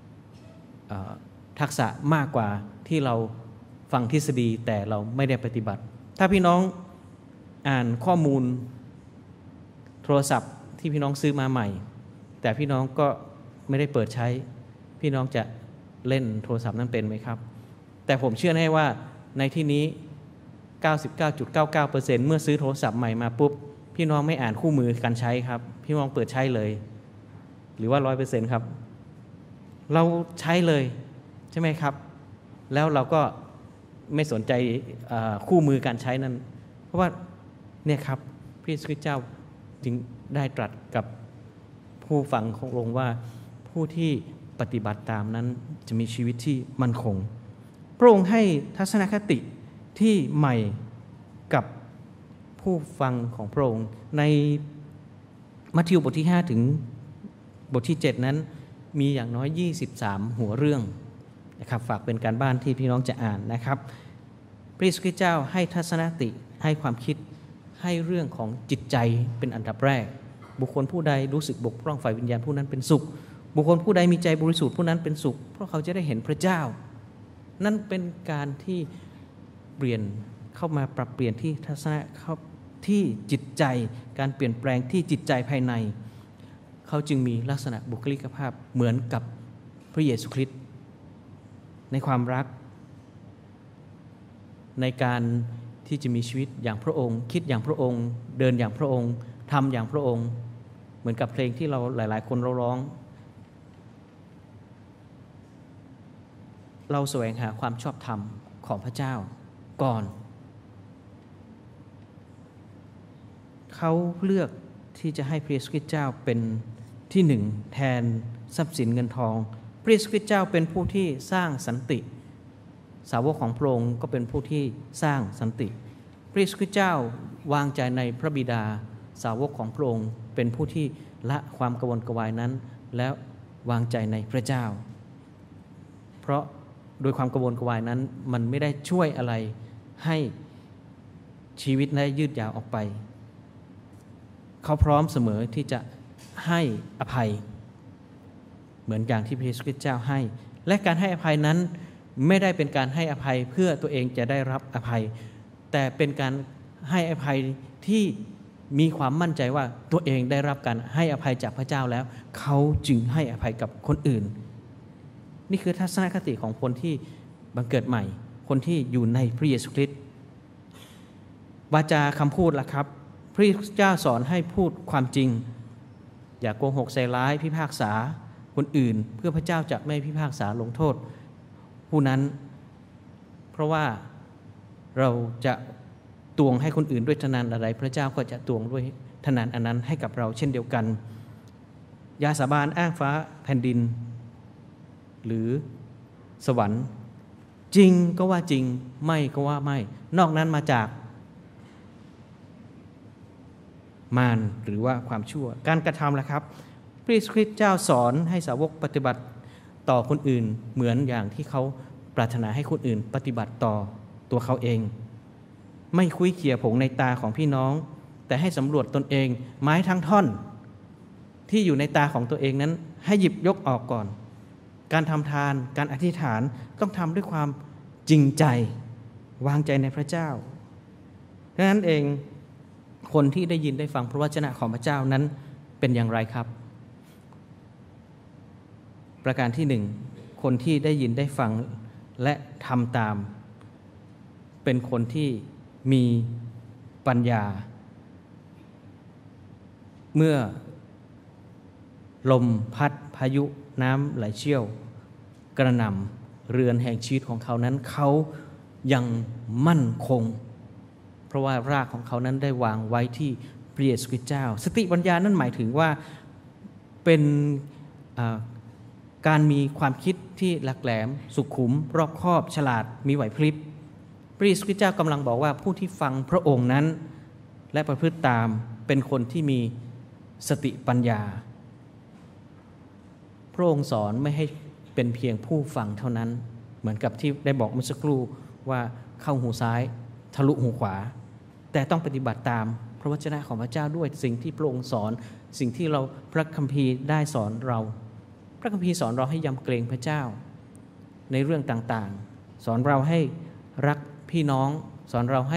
ทักษะมากกว่าที่เราฟังทฤษฎีแต่เราไม่ได้ปฏิบัติถ้าพี่น้องอ่านข้อมูลโทรศัพท์ที่พี่น้องซื้อมาใหม่แต่พี่น้องก็ไม่ได้เปิดใช้พี่น้องจะเล่นโทรศัพท์นั้นเป็นไหมครับแต่ผมเชื่อแน่ว่าในที่นี้ เก้าสิบเก้าจุดเก้าเก้าเปอร์เซ็นต์ เมื่อซื้อโทรศัพท์ใหม่มาปุ๊บพี่น้องไม่อ่านคู่มือการใช้ครับพี่น้องเปิดใช้เลยหรือว่า ร้อยเปอร์เซ็นต์ ครับเราใช้เลยใช่ไหมครับแล้วเราก็ไม่สนใจคู่มือการใช้นั้นเพราะว่าเนี่ยครับพระเยซูคริสต์เจ้าจึงได้ตรัสกับผู้ฟังของพระองค์ว่าผู้ที่ปฏิบัติตามนั้นจะมีชีวิตที่มั่นคงพระองค์ให้ทัศนคติที่ใหม่กับผู้ฟังของพระองค์ในมัทธิวบทที่ห้าถึงบทที่เจ็ดนั้นมีอย่างน้อยยี่สิบสามหัวเรื่องนะครับฝากเป็นการบ้านที่พี่น้องจะอ่านนะครับพระเยซูคริสต์เจ้าให้ทัศนคติให้ความคิดให้เรื่องของจิตใจเป็นอันดับแรกบุคคลผู้ใดรู้สึกบกพร่องฝ่ายวิญญาณผู้นั้นเป็นสุขบุคคลผู้ใดมีใจบริสุทธิ์ผู้นั้นเป็นสุขเพราะเขาจะได้เห็นพระเจ้านั่นเป็นการที่เปลี่ยนเข้ามาปรับเปลี่ยนที่ทัศนะเข้าที่จิตใจการเปลี่ยนแปลงที่จิตใจภายในเขาจึงมีลักษณะบุคลิกภาพเหมือนกับพระเยซูคริสต์ในความรักในการที่จะมีชีวิตอย่างพระองค์คิดอย่างพระองค์เดินอย่างพระองค์ทำอย่างพระองค์เหมือนกับเพลงที่เราหลายๆคนเราร้องเราแสวงหาความชอบธรรมของพระเจ้าก่อนเขาเลือกที่จะให้พระเยซูคริสต์เจ้าเป็นที่หนึ่งแทนทรัพย์สินเงินทองพระเยซูคริสต์เจ้าเป็นผู้ที่สร้างสันติสาวกของพระองค์ก็เป็นผู้ที่สร้างสันติพระเยซูคริสต์เจ้าวางใจในพระบิดาสาวกของพระองค์เป็นผู้ที่ละความกระวนกระวายนั้นแล้ววางใจในพระเจ้าเพราะโดยความกระวนกระวายนั้นมันไม่ได้ช่วยอะไรให้ชีวิตได้ยืดยาวออกไปเขาพร้อมเสมอที่จะให้อภัยเหมือนอย่างที่พระเยซูคริสต์เจ้าให้และการให้อภัยนั้นไม่ได้เป็นการให้อภัยเพื่อตัวเองจะได้รับอภัยแต่เป็นการให้อภัยที่มีความมั่นใจว่าตัวเองได้รับการให้อภัยจากพระเจ้าแล้วเขาจึงให้อภัยกับคนอื่นนี่คือทัศนคติของคนที่บังเกิดใหม่คนที่อยู่ในพระเยซูคริสต์วาจาคำพูดล่ะครับพระเจ้าสอนให้พูดความจริงอย่าโกหกใส่ร้ายพิพากษาคนอื่นเพื่อพระเจ้าจะไม่พิพากษาลงโทษผู้นั้นเพราะว่าเราจะตวงให้คนอื่นด้วยทนานอะไรพระเจ้าก็จะตวงด้วยทนานอันนั้นให้กับเราเช่นเดียวกันยาสาบานอ้างฟ้าแผ่นดินหรือสวรรค์จริงก็ว่าจริงไม่ก็ว่าไม่นอกนั้นมาจากมารหรือว่าความชั่วการกระทำล่ะครับพระคริสต์เจ้าสอนให้สาวกปฏิบัติต่อคนอื่นเหมือนอย่างที่เขาปรารถนาให้คนอื่นปฏิบัติต่อตัวเขาเองไม่คุ้ยเขี่ยผงในตาของพี่น้องแต่ให้สำรวจตนเองไม้ทั้งท่อนที่อยู่ในตาของตัวเองนั้นให้หยิบยกออกก่อนการทำทานการอธิษฐานต้องทำด้วยความจริงใจวางใจในพระเจ้าดังนั้นเองคนที่ได้ยินได้ฟังพระวจนะของพระเจ้านั้นเป็นอย่างไรครับประการที่หนึ่งคนที่ได้ยินได้ฟังและทำตามเป็นคนที่มีปัญญาเมื่อลมพัดพายุน้ำไหลเชี่ยวกระหน่ำเรือนแห่งชีวิตของเขานั้นเขายังมั่นคงเพราะว่ารากของเขานั้นได้วางไว้ที่พระเยซูคริสต์เจ้าสติปัญญานั้นหมายถึงว่าเป็นการมีความคิดที่หลักแหลมสุขุมรอบคอบฉลาดมีไหวพริบพระเยซูคริสต์เจ้ากำลังบอกว่าผู้ที่ฟังพระองค์นั้นและประพฤติตามเป็นคนที่มีสติปัญญาพระองค์สอนไม่ให้เป็นเพียงผู้ฟังเท่านั้นเหมือนกับที่ได้บอกเมื่อสักครู่ว่าเข้าหูซ้ายทะลุหูขวาแต่ต้องปฏิบัติตามพระวจนะของพระเจ้าด้วยสิ่งที่พระองค์สอนสิ่งที่เราพระคัมภีร์ได้สอนเราพระคัมภีร์สอนเราให้ยำเกรงพระเจ้าในเรื่องต่างๆสอนเราให้รักพี่น้องสอนเราให้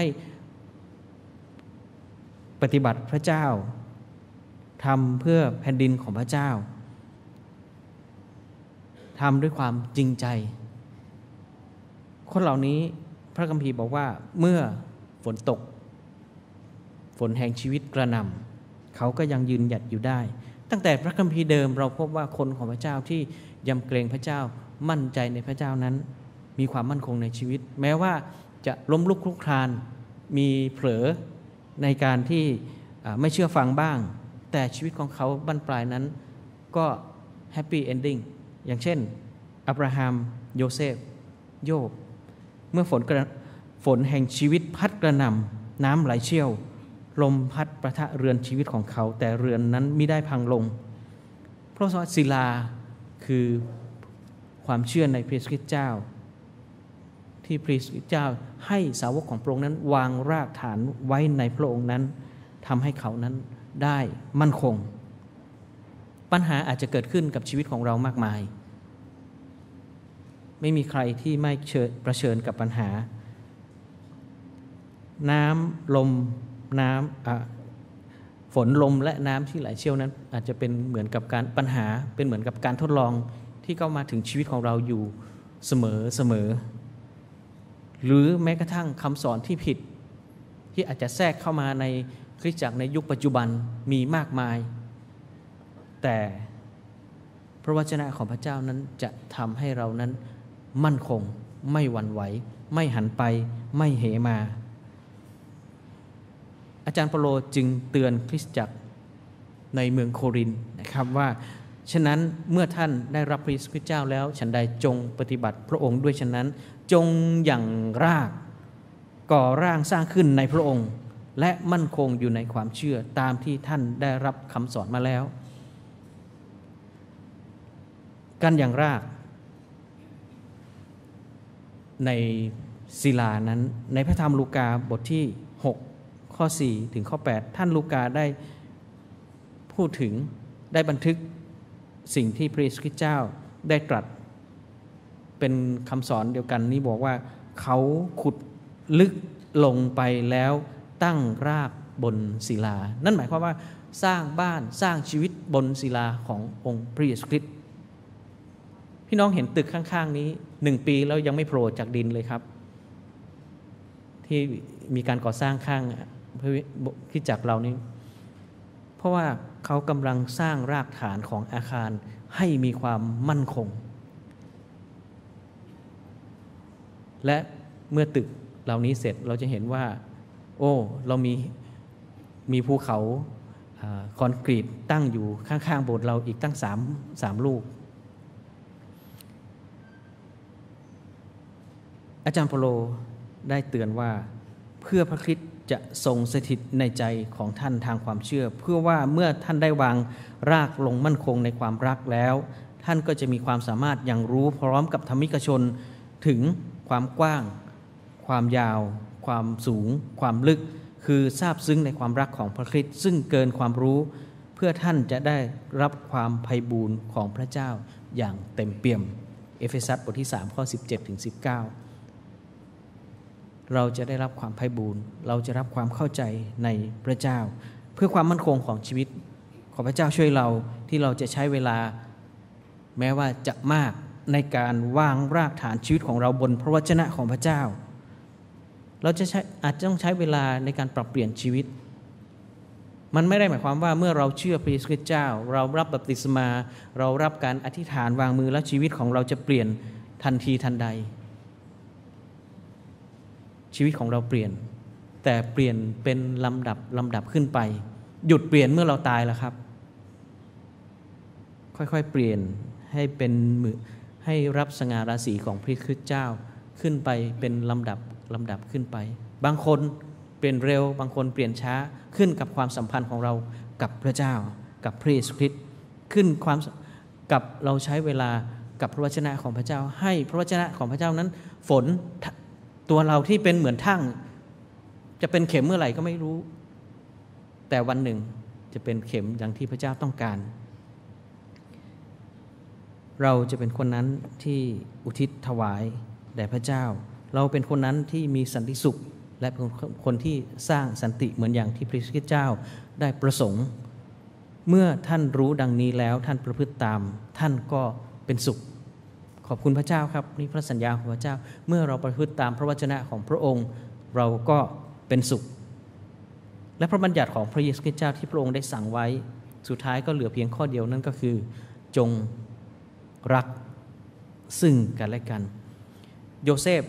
ปฏิบัติพระเจ้าทำเพื่อแผ่นดินของพระเจ้าทำด้วยความจริงใจคนเหล่านี้พระคัมภีร์บอกว่าเมื่อฝนตกฝนแห่งชีวิตกระหน่ำเขาก็ยังยืนหยัดอยู่ได้ตั้งแต่พระคัมภีร์เดิมเราพบว่าคนของพระเจ้าที่ยำเกรงพระเจ้ามั่นใจในพระเจ้านั้นมีความมั่นคงในชีวิตแม้ว่าจะล้มลุกคลุกคลานมีเผลอในการที่ไม่เชื่อฟังบ้างแต่ชีวิตของเขาบั้นปลายนั้นก็แฮปปี้เอนดิ้งอย่างเช่นอับราฮัมโยเซฟโยบเมื่อฝนกระฝนแห่งชีวิตพัดกระหน่ำน้ำไหลเชี่ยวลมพัดประทะเรือนชีวิตของเขาแต่เรือนนั้นไม่ได้พังลงเพราะว่าศิลาคือความเชื่อในพระคริสต์เจ้าที่พระคริสต์เจ้าให้สาวกของพระองค์นั้นวางรากฐานไว้ในพระองค์นั้นทำให้เขานั้นได้มั่นคงปัญหาอาจจะเกิดขึ้นกับชีวิตของเรามากมายไม่มีใครที่ไม่เผชิญกับปัญหาน้ำลมน้ำฝนลมและน้ำที่ไหลเชี่ยวนั้นอาจจะเป็นเหมือนกับการปัญหาเป็นเหมือนกับการทดลองที่เข้ามาถึงชีวิตของเราอยู่เสมอเสมอหรือแม้กระทั่งคำสอนที่ผิดที่อาจจะแทรกเข้ามาในคริสตจักรในยุคปัจจุบันมีมากมายแต่พระวจนะของพระเจ้านั้นจะทำให้เรานั้นมั่นคงไม่หวั่นไหวไม่หันไปไม่เหมาอาจารย์เปาโลจึงเตือนคริสตจักรในเมืองโครินธ์นะครับว่าฉะนั้นเมื่อท่านได้รับพระเยซูคริสต์เจ้าแล้วฉันใดจงปฏิบัติพระองค์ด้วยฉะนั้นจงอย่างรากก่อร่างสร้างขึ้นในพระองค์และมั่นคงอยู่ในความเชื่อตามที่ท่านได้รับคำสอนมาแล้วการอย่างรากในศิลานั้นในพระธรรมลูกาบทที่หกข้อสี่ถึงข้อแปดท่านลูกาได้พูดถึงได้บันทึกสิ่งที่พระเยซูคริสต์เจ้าได้ตรัสเป็นคำสอนเดียวกันนี้บอกว่าเขาขุดลึกลงไปแล้วตั้งรากบนศิลานั่นหมายความว่าสร้างบ้านสร้างชีวิตบนศิลาขององค์พระเยซูคริสต์พี่น้องเห็นตึกข้างๆนี้หนึ่งปีแล้วยังไม่โผล่จากดินเลยครับที่มีการก่อสร้างข้างพระคริสตจักรเรานี้เพราะว่าเขากำลังสร้างรากฐานของอาคารให้มีความมั่นคงและเมื่อตึกเหล่านี้เสร็จเราจะเห็นว่าโอ้เรามีมีภูเขาคอนกรีตตั้งอยู่ข้างๆโบสถ์เราอีกตั้งสามสามลูกอาจารย์เปาโลได้เตือนว่าเพื่อพระคริสต์จะทรงสถิตในใจของท่านทางความเชื่อเพื่อว่าเมื่อท่านได้วางรากลงมั่นคงในความรักแล้วท่านก็จะมีความสามารถอย่างรู้พร้อมกับธรรมิกชนถึงความกว้างความยาวความสูงความลึกคือทราบซึ้งในความรักของพระคริสต์ซึ่งเกินความรู้เพื่อท่านจะได้รับความไพบูลย์ของพระเจ้าอย่างเต็มเปี่ยมเอเฟซัสบทที่สามข้อสิบเจ็ดถึงสิบเก้าเราจะได้รับความไพบูลย์เราจะรับความเข้าใจในพระเจ้าเพื่อความมั่นคงของชีวิตขอพระเจ้าช่วยเราที่เราจะใช้เวลาแม้ว่าจะมากในการวางรากฐานชีวิตของเราบนพระวจนะของพระเจ้าเราจะใช้อาจจะต้องใช้เวลาในการปรับเปลี่ยนชีวิตมันไม่ได้หมายความว่าเมื่อเราเชื่อพระเยซูคริสต์เจ้าเรารับบัพติศมาเรารับการอธิษฐานวางมือแล้วชีวิตของเราจะเปลี่ยนทันทีทันใดชีวิตของเราเปลี่ยนแต่เปลี่ยนเป็นลำดับลำดับขึ้นไปหยุดเปลี่ยนเมื่อเราตายแล้วครับค่อยๆเปลี่ยนให้เป็นมือให้รับสง่าราศีของพระคริสต์เจ้าขึ้นไปเป็นลำดับลำดับขึ้นไปบางคนเปลี่ยนเร็วบางคนเปลี่ยนช้าขึ้นกับความสัมพันธ์ของเรากับพระเจ้ากับพระเยซูคริสต์ขึ้นความกับเราใช้เวลากับพระวจนะของพระเจ้าให้พระวจนะของพระเจ้านั้นฝนตัวเราที่เป็นเหมือนทั่งจะเป็นเข็มเมื่อไหร่ก็ไม่รู้แต่วันหนึ่งจะเป็นเข็มอย่างที่พระเจ้าต้องการเราจะเป็นคนนั้นที่อุทิศถวายแด่พระเจ้าเราเป็นคนนั้นที่มีสันติสุขและเป็นคนที่สร้างสันติเหมือนอย่างที่พระคริสต์เจ้าได้ประสงค์เมื่อท่านรู้ดังนี้แล้วท่านประพฤติตามท่านก็เป็นสุขขอบคุณพระเจ้าครับนี่พระสัญญาของพระเจ้าเมื่อเราประพฤติตามพระวจนะของพระองค์เราก็เป็นสุขและพระบัญญัติของพระเยซูคริสต์เจ้าที่พระองค์ได้สั่งไว้สุดท้ายก็เหลือเพียงข้อเดียวนั่นก็คือจงรักซึ่งกันและกันโยเซฟ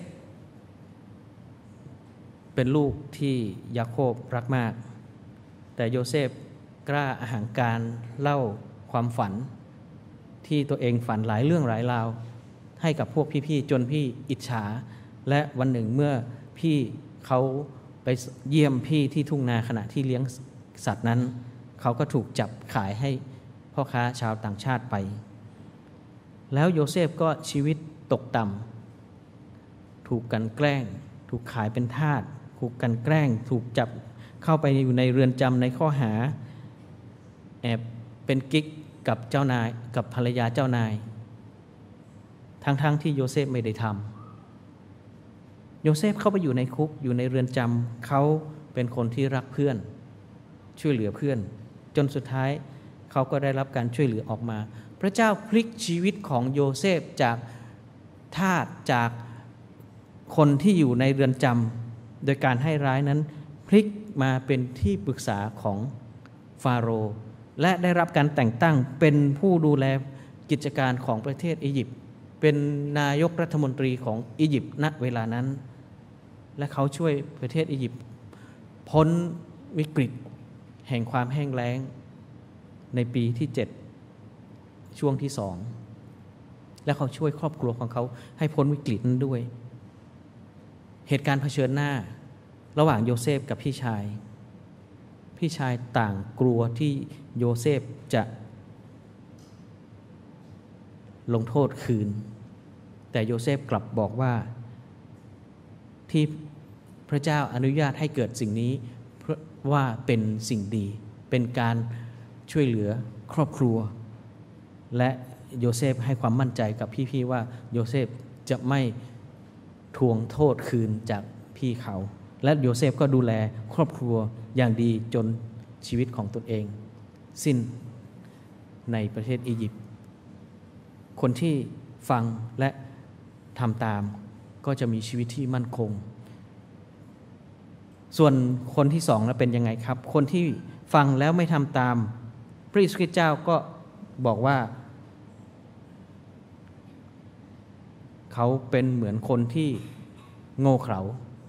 เป็นลูกที่ยาโคบรักมากแต่โยเซฟกล้าอาหังการเล่าความฝันที่ตัวเองฝันหลายเรื่องหลายราวให้กับพวกพี่ๆจนพี่อิจฉาและวันหนึ่งเมื่อพี่เขาไปเยี่ยมพี่ที่ทุ่งนาขณะที่เลี้ยงสัตว์นั้นเขาก็ถูกจับขายให้พ่อค้าชาวต่างชาติไปแล้วโยเซฟก็ชีวิตตกต่ำถูกกันแกล้งถูกขายเป็นทาสถูกกันแกล้งถูกจับเข้าไปอยู่ในเรือนจำในข้อหาแอบเป็นกิ๊กกับเจ้านายกับภรรยาเจ้านายทั้งๆ ท, ที่โยเซฟไม่ได้ทำโยเซฟเข้าไปอยู่ในคุกอยู่ในเรือนจำเขาเป็นคนที่รักเพื่อนช่วยเหลือเพื่อนจนสุดท้ายเขาก็ได้รับการช่วยเหลือออกมาพระเจ้าพลิกชีวิตของโยเซฟจากทาสจากคนที่อยู่ในเรือนจำโดยการให้ร้ายนั้นพลิกมาเป็นที่ปรึกษาของฟาโรห์และได้รับการแต่งตั้งเป็นผู้ดูแลกิจการของประเทศอียิปต์เป็นนายกรัฐมนตรีของอียิปต์ณเวลานั้นและเขาช่วยประเทศอียิปต์พ้นวิกฤตแห่งความแห้งแล้งในปีที่เจ็ดช่วงที่สองและเขาช่วยครอบครัวของเขาให้พ้นวิกฤตนั้นด้วยเหตุการณ์เผชิญหน้าระหว่างโยเซฟกับพี่ชายพี่ชายต่างกลัวที่โยเซฟจะลงโทษคืนแต่โยเซฟกลับบอกว่าที่พระเจ้าอนุญาตให้เกิดสิ่งนี้เพราะว่าเป็นสิ่งดีเป็นการช่วยเหลือครอบครัวและโยเซฟให้ความมั่นใจกับพี่ๆว่าโยเซฟจะไม่ทวงโทษคืนจากพี่เขาและโยเซฟก็ดูแลครอบครัวอย่างดีจนชีวิตของตนเองสิ้นในประเทศอียิปต์คนที่ฟังและทำตามก็จะมีชีวิตที่มั่นคงส่วนคนที่สองแล้วเป็นยังไงครับคนที่ฟังแล้วไม่ทำตามพระเยซูคริสต์เจ้าก็บอกว่าเขาเป็นเหมือนคนที่โง่เขลา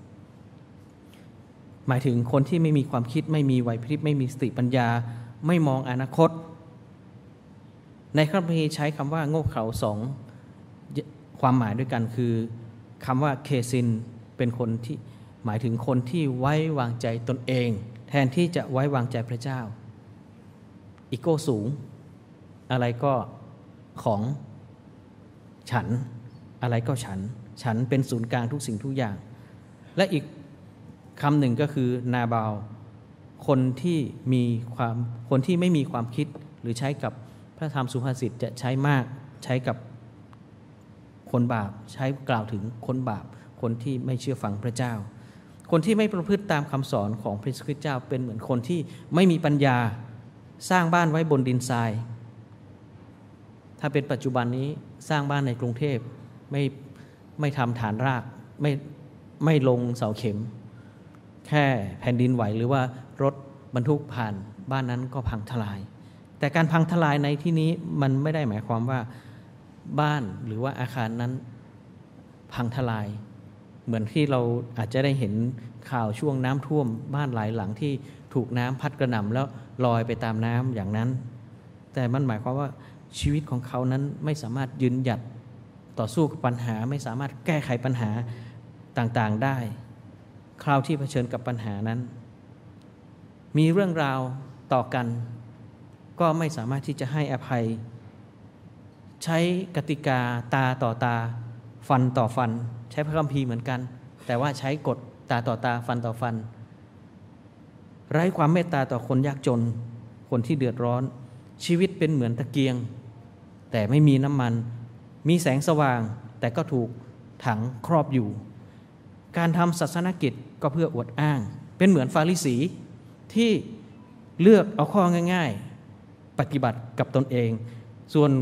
หมายถึงคนที่ไม่มีความคิดไม่มีไหวพริบไม่มีสติปัญญาไม่มองอนาคตในพระคัมภีร์ใช้คำว่าโง่เขลาสองความหมายด้วยกันคือคำว่าเคซินเป็นคนที่หมายถึงคนที่ไว้วางใจตนเองแทนที่จะไว้วางใจพระเจ้าอีโก้สูงอะไรก็ของฉันอะไรก็ฉันฉันเป็นศูนย์กลางทุกสิ่งทุกอย่างและอีกคำหนึ่งก็คือนาบาลคนที่มีความคนที่ไม่มีความคิดหรือใช้กับพระธรรมสุภาษิตจะใช้มากใช้กับคนบาปใช้กล่าวถึงคนบาปคนที่ไม่เชื่อฟังพระเจ้าคนที่ไม่ประพฤติตามคำสอนของพระคริสต์เจ้าเป็นเหมือนคนที่ไม่มีปัญญาสร้างบ้านไว้บนดินทรายถ้าเป็นปัจจุบันนี้สร้างบ้านในกรุงเทพไม่ไม่ทำฐานรากไม่ไม่ลงเสาเข็มแค่แผ่นดินไหวหรือว่ารถบรรทุกผ่านบ้านนั้นก็พังทลายแต่การพังทลายในที่นี้มันไม่ได้หมายความว่าบ้านหรือว่าอาคารนั้นพังทลายเหมือนที่เราอาจจะได้เห็นข่าวช่วงน้ำท่วมบ้านหลายหลังที่ถูกน้ำพัดกระหน่ำแล้วลอยไปตามน้ำอย่างนั้นแต่มันหมายความว่าชีวิตของเขานั้นไม่สามารถยืนหยัดต่อสู้กับปัญหาไม่สามารถแก้ไขปัญหาต่างๆได้คราวที่เผชิญกับปัญหานั้นมีเรื่องราวต่อกันก็ไม่สามารถที่จะให้อภัยใช้กติกาตาต่อตาฟันต่อฟันใช้พระคัมภีร์เหมือนกันแต่ว่าใช้กฎตาต่อตาฟันต่อฟันไร้ความเมตตาต่อคนยากจนคนที่เดือดร้อนชีวิตเป็นเหมือนตะเกียงแต่ไม่มีน้ำมันมีแสงสว่างแต่ก็ถูกถังครอบอยู่การทำศาสนกิจก็เพื่ออวดอ้างเป็นเหมือนฟาริสีที่เลือกเอาข้อง่ายๆปฏิบัติกับตนเองส่วน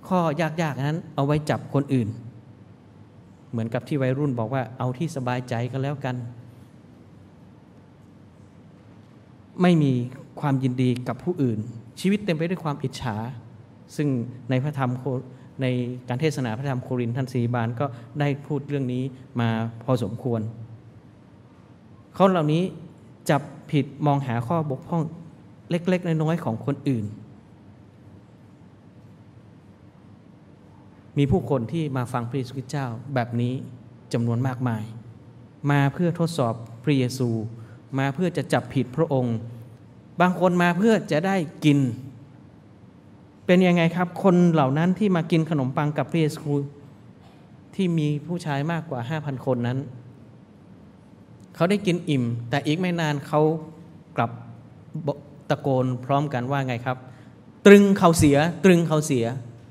ข้อยากๆนั้นเอาไว้จับคนอื่นเหมือนกับที่วัยรุ่นบอกว่าเอาที่สบายใจก็แล้วกันไม่มีความยินดีกับผู้อื่นชีวิตเต็มไปด้วยความอิจฉาซึ่งในพระธรรมในการเทศนาพระธรรมโครินธ์ท่านศรีบาลก็ได้พูดเรื่องนี้มาพอสมควรเขาเหล่านี้จับผิดมองหาข้อบกพร่องเล็กๆน้อยๆของคนอื่นมีผู้คนที่มาฟังพระเยซูคริสต์เจ้าแบบนี้จำนวนมากมายมาเพื่อทดสอบพระเยซูมาเพื่อจะจับผิดพระองค์บางคนมาเพื่อจะได้กินเป็นยังไงครับคนเหล่านั้นที่มากินขนมปังกับพระเยซูที่มีผู้ชายมากกว่า ห้าพัน คนนั้นเขาได้กินอิ่มแต่อีกไม่นานเขากลับตะโกนพร้อมกันว่าไงครับตรึงเขาเสียตรึงเขาเสีย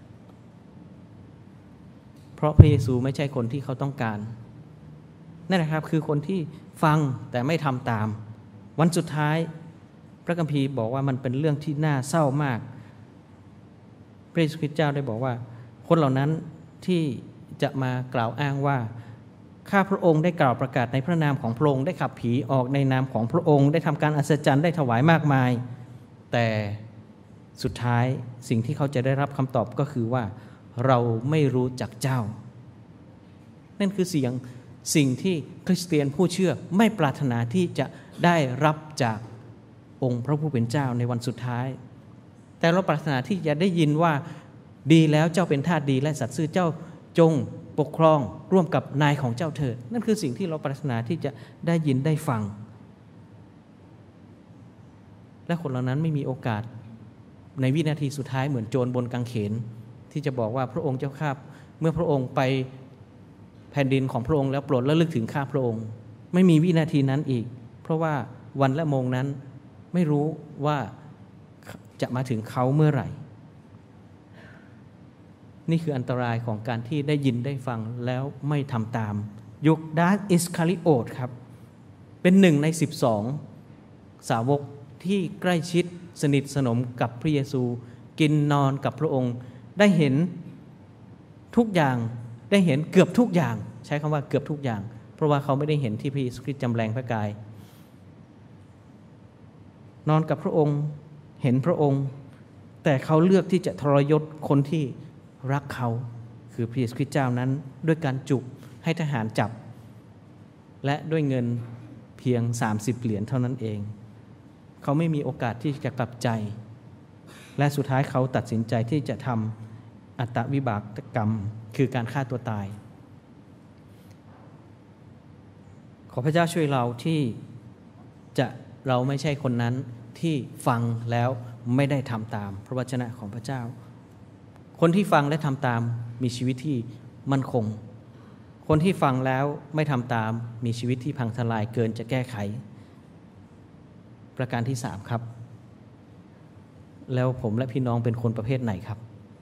เพราะพระเยซูไม่ใช่คนที่เขาต้องการนั่นแหละครับคือคนที่ฟังแต่ไม่ทำตามวันสุดท้ายพระคัมภีร์บอกว่ามันเป็นเรื่องที่น่าเศร้ามากพระเยซูคริสต์เจ้าได้บอกว่าคนเหล่านั้นที่จะมากล่าวอ้างว่าข้าพระองค์ได้กล่าวประกาศในพระนามของพระองค์ได้ขับผีออกในนามของพระองค์ได้ทำการอัศจรรย์ได้ถวายมากมายแต่สุดท้ายสิ่งที่เขาจะได้รับคำตอบก็คือว่าเราไม่รู้จักเจ้านั่นคือเสียงสิ่งที่คริสเตียนผู้เชื่อไม่ปรารถนาที่จะได้รับจากองค์พระผู้เป็นเจ้าในวันสุดท้ายแต่เราปรารถนาที่จะได้ยินว่าดีแล้วเจ้าเป็นทาสดีและสัตย์ซื่อเจ้าจงปกครองร่วมกับนายของเจ้าเถิดนั่นคือสิ่งที่เราปรารถนาที่จะได้ยินได้ฟังและคนเหล่านั้นไม่มีโอกาสในวินาทีสุดท้ายเหมือนโจรบนกางเขนที่จะบอกว่าพระองค์เจ้าข้าเมื่อพระองค์ไปแผ่นดินของพระองค์แล้วโปรดระลึกถึงข้าพระองค์ไม่มีวินาทีนั้นอีกเพราะว่าวันและโมงนั้นไม่รู้ว่าจะมาถึงเขาเมื่อไหร่นี่คืออันตรายของการที่ได้ยินได้ฟังแล้วไม่ทำตามยุคดาสอิสคาริโอตครับเป็นหนึ่งในสิบสองสาวกที่ใกล้ชิดสนิทสนมกับพระเยซูกินนอนกับพระองค์ได้เห็นทุกอย่างได้เห็นเกือบทุกอย่างใช้คำว่าเกือบทุกอย่างเพราะว่าเขาไม่ได้เห็นที่พระเยซูคริสต์จำแรงพระกายนอนกับพระองค์เห็นพระองค์แต่เขาเลือกที่จะทรยศคนที่รักเขาคือพระเยซูคริสต์เจ้านั้นด้วยการจุกให้ทหารจับและด้วยเงินเพียงสามสิบเหรียญเท่านั้นเองเขาไม่มีโอกาสที่จะกลับใจและสุดท้ายเขาตัดสินใจที่จะทำอัตวิบากกรรมคือการฆ่าตัวตายขอพระเจ้าช่วยเราที่จะเราไม่ใช่คนนั้นที่ฟังแล้วไม่ได้ทำตามพระวจนะของพระเจ้าคนที่ฟังและทำตามมีชีวิตที่มั่นคงคนที่ฟังแล้วไม่ทำตามมีชีวิตที่พังทลายเกินจะแก้ไขประการที่สามครับแล้วผมและพี่น้องเป็นคนประเภทไหนครับ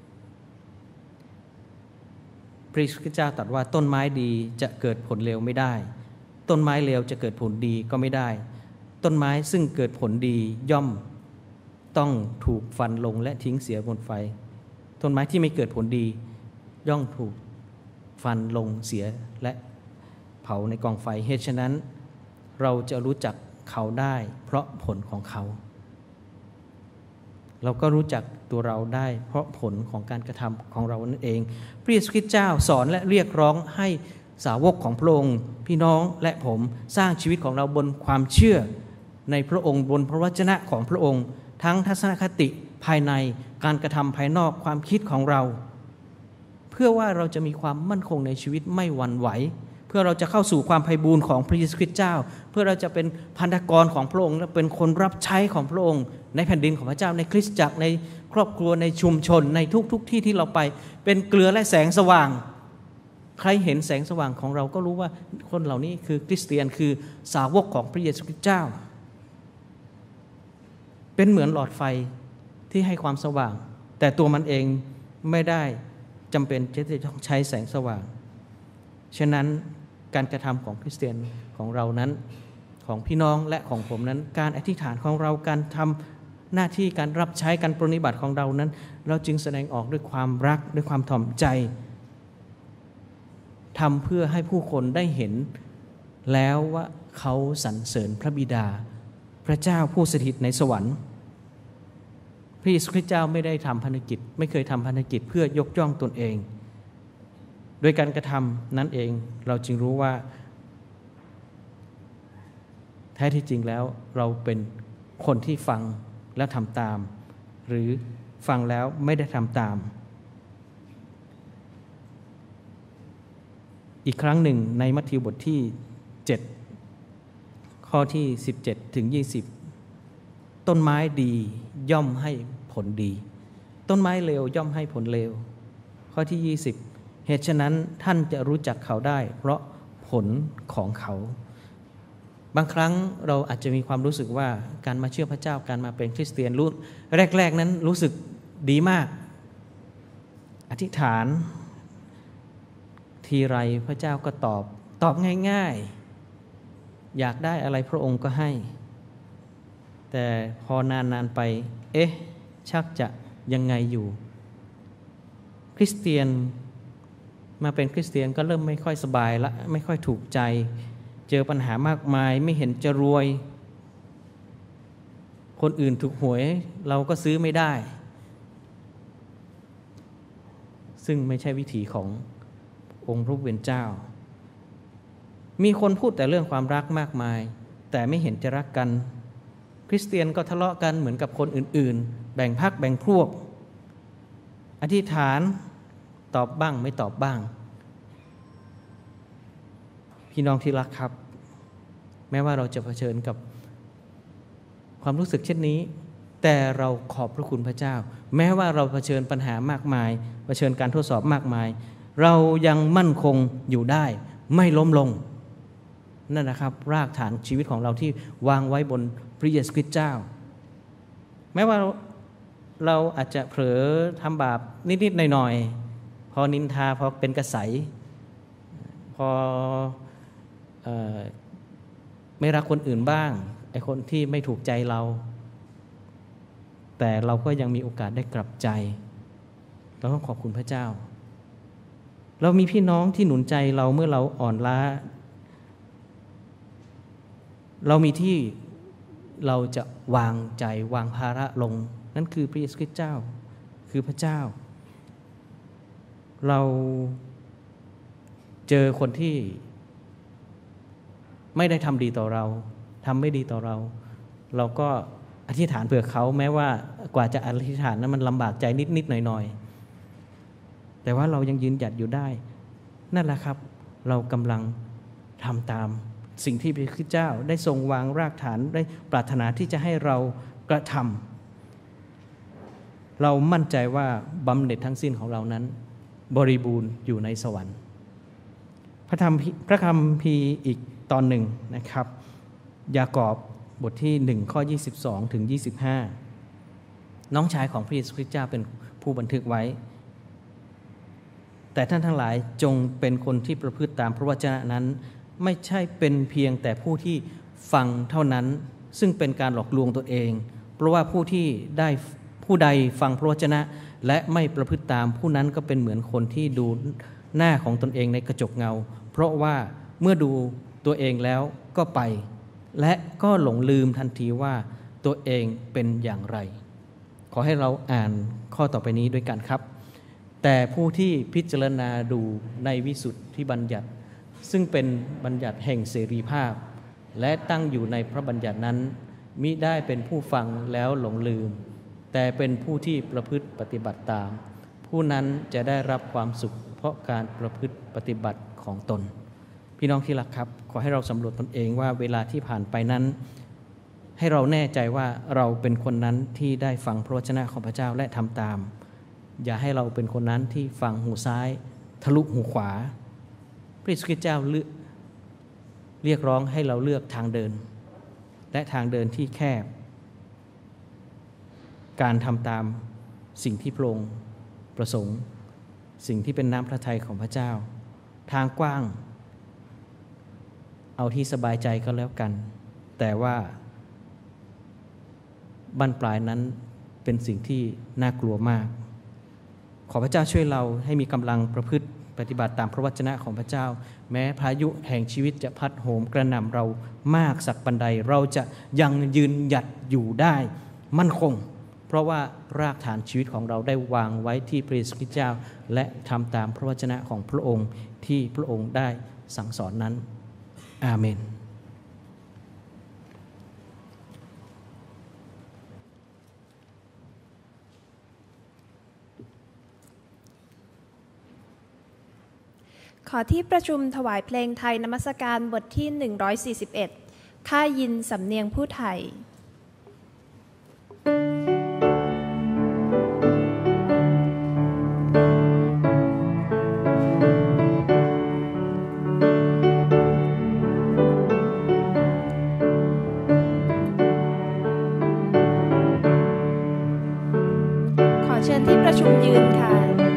พระเยซูคริสต์เจ้าตรัสว่าต้นไม้ดีจะเกิดผลเลวไม่ได้ต้นไม้เลวจะเกิดผลดีก็ไม่ได้ต้นไม้ซึ่งเกิดผลดีย่อมต้องถูกฟันลงและทิ้งเสียบนไฟต้นไม้ที่ไม่เกิดผลดีย่อมถูกฟันลงเสียและเผาในกองไฟเหตุฉะนั้นเราจะรู้จักเขาได้เพราะผลของเขาเราก็รู้จักตัวเราได้เพราะผลของการกระทำของเรานั่นเองพระเยซูคริสต์เจ้าสอนและเรียกร้องให้สาวกของพระองค์พี่น้องและผมสร้างชีวิตของเราบนความเชื่อในพระองค์บนพระวจนะของพระองค์ทั้งทัศนคติภายในการกระทำภายนอกความคิดของเราเพื่อว่าเราจะมีความมั่นคงในชีวิตไม่หวั่นไหวเพื่อเราจะเข้าสู่ความไพบูลย์ของพระเยซูคริสต์เจ้าเพื่อเราจะเป็นพันธกรของพระองค์และเป็นคนรับใช้ของพระองค์ในแผ่นดินของพระเจ้าในคริสตจักรในครอบครัวในชุมชนในทุกๆ ที่ที่เราไปเป็นเกลือและแสงสว่างใครเห็นแสงสว่างของเราก็รู้ว่าคนเหล่านี้คือคริสเตียนคือสาวกของพระเยซูคริสต์เจ้าเป็นเหมือนหลอดไฟที่ให้ความสว่างแต่ตัวมันเองไม่ได้จำเป็นที่จะต้องใช้แสงสว่างฉะนั้นการกระทำของคริสเตียนของเรานั้นของพี่น้องและของผมนั้นการอธิษฐานของเราการทำหน้าที่การรับใช้การปฏิบัติของเรานั้นเราจึงแสดงออกด้วยความรักด้วยความถ่อมใจทำเพื่อให้ผู้คนได้เห็นแล้วว่าเขาสรรเสริญพระบิดาพระเจ้าผู้สถิตในสวรรค์พระเยซูคริสต์เจ้าไม่ได้ทำภารกิจไม่เคยทำภารกิจเพื่อยกย่องตนเองโดยการกระทำนั้นเองเราจึงรู้ว่าแท้ที่จริงแล้วเราเป็นคนที่ฟังแล้วทำตามหรือฟังแล้วไม่ได้ทำตามอีกครั้งหนึ่งในมัทธิวบทที่เจ็ดข้อที่สิบเจ็ดถึงยี่สิบต้นไม้ดีย่อมให้ผลดีต้นไม้เลวย่อมให้ผลเลวข้อที่ยี่สิบเหตุฉะนั้นท่านจะรู้จักเขาได้เพราะผลของเขาบางครั้งเราอาจจะมีความรู้สึกว่าการมาเชื่อพระเจ้าการมาเป็นคริสเตียนรู้แรกๆนั้นรู้สึกดีมากอธิษฐานทีไรพระเจ้าก็ตอบตอบง่ายๆอยากได้อะไรพระองค์ก็ให้แต่พอนานๆไปเอ๊ะชักจะยังไงอยู่คริสเตียนมาเป็นคริสเตียนก็เริ่มไม่ค่อยสบายละไม่ค่อยถูกใจเจอปัญหามากมายไม่เห็นจะรวยคนอื่นถูกหวยเราก็ซื้อไม่ได้ซึ่งไม่ใช่วิถีขององค์พระผู้เป็นเจ้ามีคนพูดแต่เรื่องความรักมากมายแต่ไม่เห็นจะรักกันคริสเตียนก็ทะเลาะกันเหมือนกับคนอื่นๆแบ่งพรรคแบ่งพวกอธิษฐานตอบบ้างไม่ตอบบ้างพี่น้องที่รักครับแม้ว่าเราจะเผชิญกับความรู้สึกเช่นนี้แต่เราขอบพระคุณพระเจ้าแม้ว่าเราเผชิญปัญหามากมายเผชิญการทดสอบมากมายเรายังมั่นคงอยู่ได้ไม่ล้มลงนั่นนะครับรากฐานชีวิตของเราที่วางไว้บนพระเยซูคริสต์เจ้าแม้ว่าเราอาจจะเผลอทำบาปนิดๆหน่อยๆพอนินทาพอเป็นกระไสพอเอ่อไม่รักคนอื่นบ้างไอ้คนที่ไม่ถูกใจเราแต่เราก็ยังมีโอกาสได้กลับใจเราต้องขอบคุณพระเจ้าเรามีพี่น้องที่หนุนใจเราเมื่อเราอ่อนล้าเรามีที่เราจะวางใจวางภาระลงนั่นคือพระเยซูคริสต์เจ้าคือพระเจ้าเราเจอคนที่ไม่ได้ทำดีต่อเราทำไม่ดีต่อเราเราก็อธิษฐานเผื่อเขาแม้ว่ากว่าจะอธิษฐานนั้นมันลำบากใจนิดๆหน่อยๆแต่ว่าเรายังยืนหยัดอยู่ได้นั่นแหละครับเรากำลังทำตามสิ่งที่พระคริสต์เจ้าได้ทรงวางรากฐานได้ปรารถนาที่จะให้เรากระทำเรามั่นใจว่าบำเหน็จทั้งสิ้นของเรานั้นบริบูรณ์อยู่ในสวรรค์พระธรรมพระคัมภีร์อีกตอนหนึ่งนะครับยากอบบทที่หนึ่งข้อยี่สิบสองถึงยี่สิบห้าน้องชายของพระเยซูคริสต์เจ้าเป็นผู้บันทึกไว้แต่ท่านทั้งหลายจงเป็นคนที่ประพฤติตามพระวจนะนั้นไม่ใช่เป็นเพียงแต่ผู้ที่ฟังเท่านั้นซึ่งเป็นการหลอกลวงตัวเองเพราะว่าผู้ที่ได้ผู้ใดฟังพระวจนะและไม่ประพฤติตามผู้นั้นก็เป็นเหมือนคนที่ดูหน้าของตนเองในกระจกเงาเพราะว่าเมื่อดูตัวเองแล้วก็ไปและก็หลงลืมทันทีว่าตัวเองเป็นอย่างไรขอให้เราอ่านข้อต่อไปนี้ด้วยกันครับแต่ผู้ที่พิจารณาดูในวิสุทธิบัญญัติซึ่งเป็นบัญญัติแห่งเสรีภาพและตั้งอยู่ในพระบัญญัตินั้นมิได้เป็นผู้ฟังแล้วหลงลืมแต่เป็นผู้ที่ประพฤติปฏิบัติตามผู้นั้นจะได้รับความสุขเพราะการประพฤติปฏิบัติของตนพี่น้องที่รักครับขอให้เราสำรวจตนเองว่าเวลาที่ผ่านไปนั้นให้เราแน่ใจว่าเราเป็นคนนั้นที่ได้ฟังพระวจนะของพระเจ้าและทำตามอย่าให้เราเป็นคนนั้นที่ฟังหูซ้ายทะลุหูขวาพระเยซูคริสต์เจ้าเรียกร้องให้เราเลือกทางเดินและทางเดินที่แคบการทำตามสิ่งที่พระองค์ประสงค์สิ่งที่เป็นน้ำพระทัยของพระเจ้าทางกว้างเอาที่สบายใจก็แล้วกันแต่ว่าบั้นปลายนั้นเป็นสิ่งที่น่ากลัวมากขอพระเจ้าช่วยเราให้มีกำลังประพฤติปฏิบัติตามพระวจนะของพระเจ้าแม้พายุแห่งชีวิตจะพัดโหมกระหน่ำเรามากสักปันใดเราจะยังยืนหยัดอยู่ได้มั่นคงเพราะว่ารากฐานชีวิตของเราได้วางไว้ที่พระเยซูคริสต์เจ้าและทำตามพระวจนะของพระองค์ที่พระองค์ได้สั่งสอนนั้นอาเมนขอที่ประชุมถวายเพลงไทยนมัสการบทที่หนึ่งร้อยสี่สิบเอ็ดข้ายินสำเนียงผู้ไทยขอเชิญที่ประชุมยืนค่ะ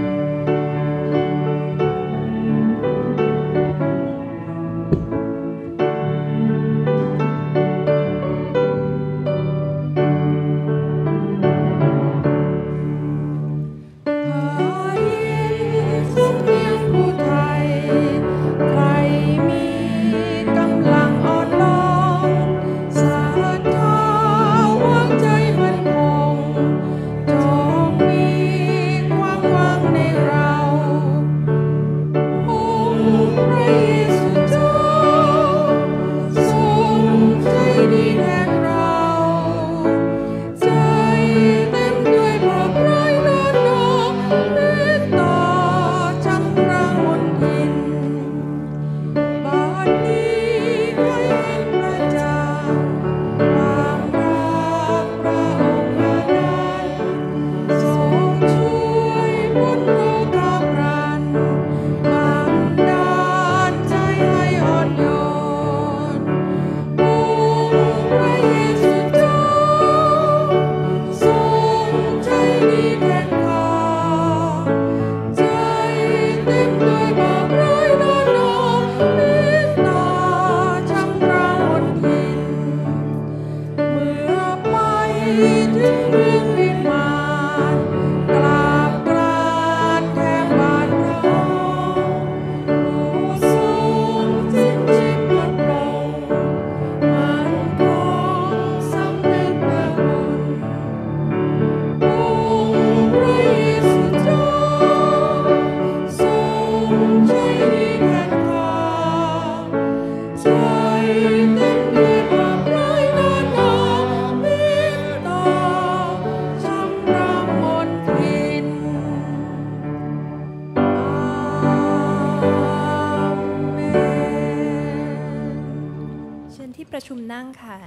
ประชุมนั่งค่ะ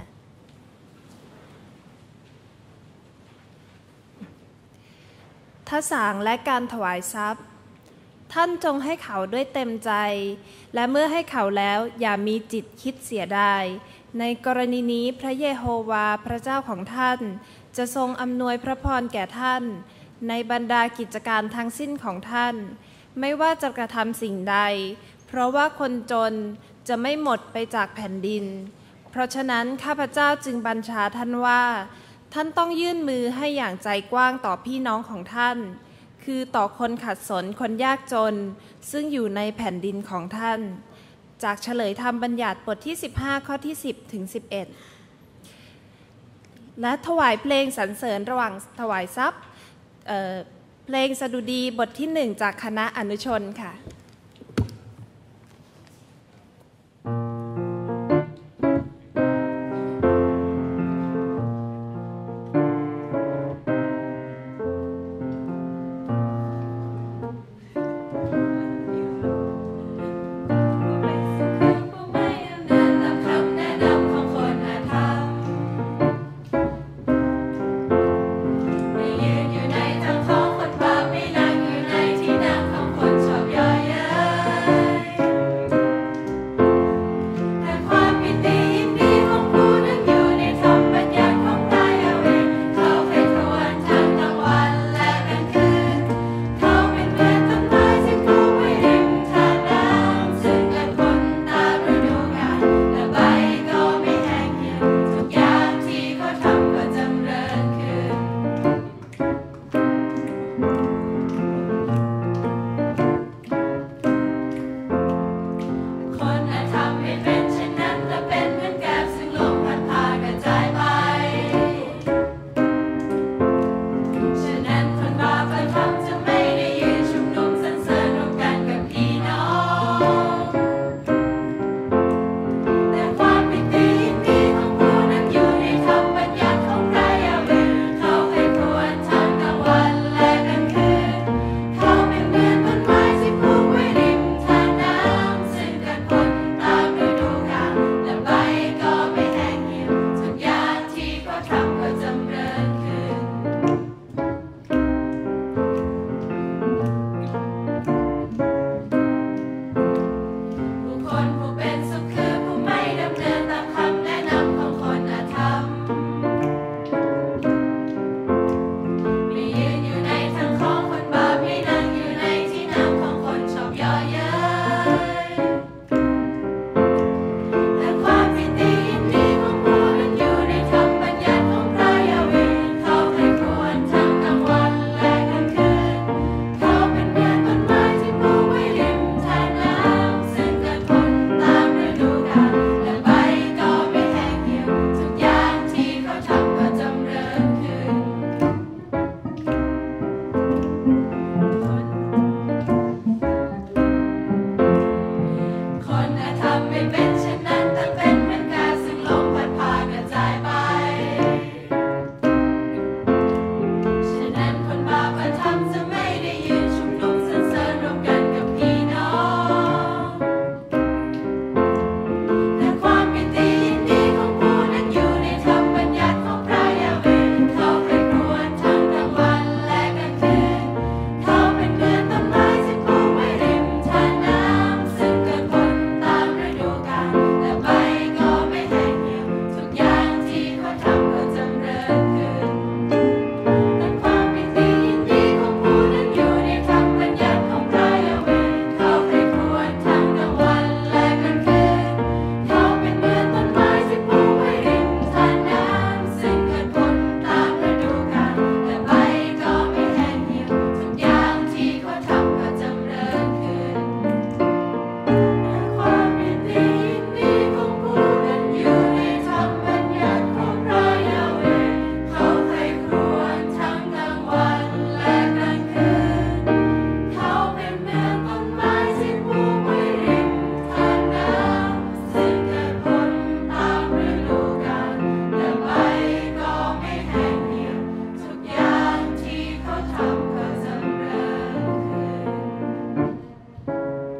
ทสางและการถวายทรัพย์ท่านจงให้เขาด้วยเต็มใจและเมื่อให้เขาแล้วอย่ามีจิตคิดเสียดายในกรณีนี้พระเยโฮวาห์พระเจ้าของท่านจะทรงอำนวยพระพรแก่ท่านในบรรดากิจการทั้งสิ้นของท่านไม่ว่าจะกระทำสิ่งใดเพราะว่าคนจนจะไม่หมดไปจากแผ่นดินเพราะฉะนั้นข้าพเจ้าจึงบัญชาท่านว่าท่านต้องยื่นมือให้อย่างใจกว้างต่อพี่น้องของท่านคือต่อคนขัดสนคนยากจนซึ่งอยู่ในแผ่นดินของท่านจากเฉลยธรรมบัญญัติบทที่สิบห้าข้อที่สิบถึงสิบเอ็ดและถวายเพลงสรรเสริญระหว่างถวายทรัพย์ เอ่อ เพลงสดุดีบทที่หนึ่งจากคณะอนุชนค่ะไม่ยืนอยู่ในทางของคนบาปไม่นั่งอยู่ในที่นั่งของคนชอบเย้ยทำไม่เป็นเช่นนั้นแต่เป็นเหมือนกาซึ่งลมพัดพากระจายไปฉะนั้นคนบาปธรรมจะไม่ได้ยืนชุมนุมสรรเสริญรวมกันกับพี่น้องแต่ความปิติยินดีของผู้นั้นอยู่ในธรรมบัญญัติของพระยาเวห์เขาใคร่ครวญทั้งกลางวันและกลางคืนเขาเป็นเหมือนต้นไม้ที่ปลูกไว้ริมทานน้ำซึ่งเกิดผลตามฤดูกาลและใบก็ไม่แห้งเหี่ยวทุกอย่างที่เขาทำก็จำเริญขึ้นแต่ความปิติยินดีของผู้นั้นอยู่ในธรรมบัญญัติของพระยาเวห์เขาใคร่ครวญทั้งกลางวันและกลางคืนเขาเป็นเหมือนต้นไม้ที่ปลูกไว้ริมทานน้ำซึ่งเกิดผลตามฤดูกาลและใบก็ไม่แห้งเหี่ยวทุกอย่างที่เขาทำก็จำเริญขึ้นแต่ความปิติยินดีของผู้นั้นอยู่ในธรรมบัญญัติของพระยาเวห์เขาใคร่ครวญทั้งกลางวันและกลางคืนเขาเป็นเหมือนต้นไม้ที่ปลูกไว้ริมทานน้ำซึ่งเกิดผลตามฤดูกาลและใบก็ไม่แห้งเหี่ยวทุกอย่างที่เขาทำก็จำเริญขึ้น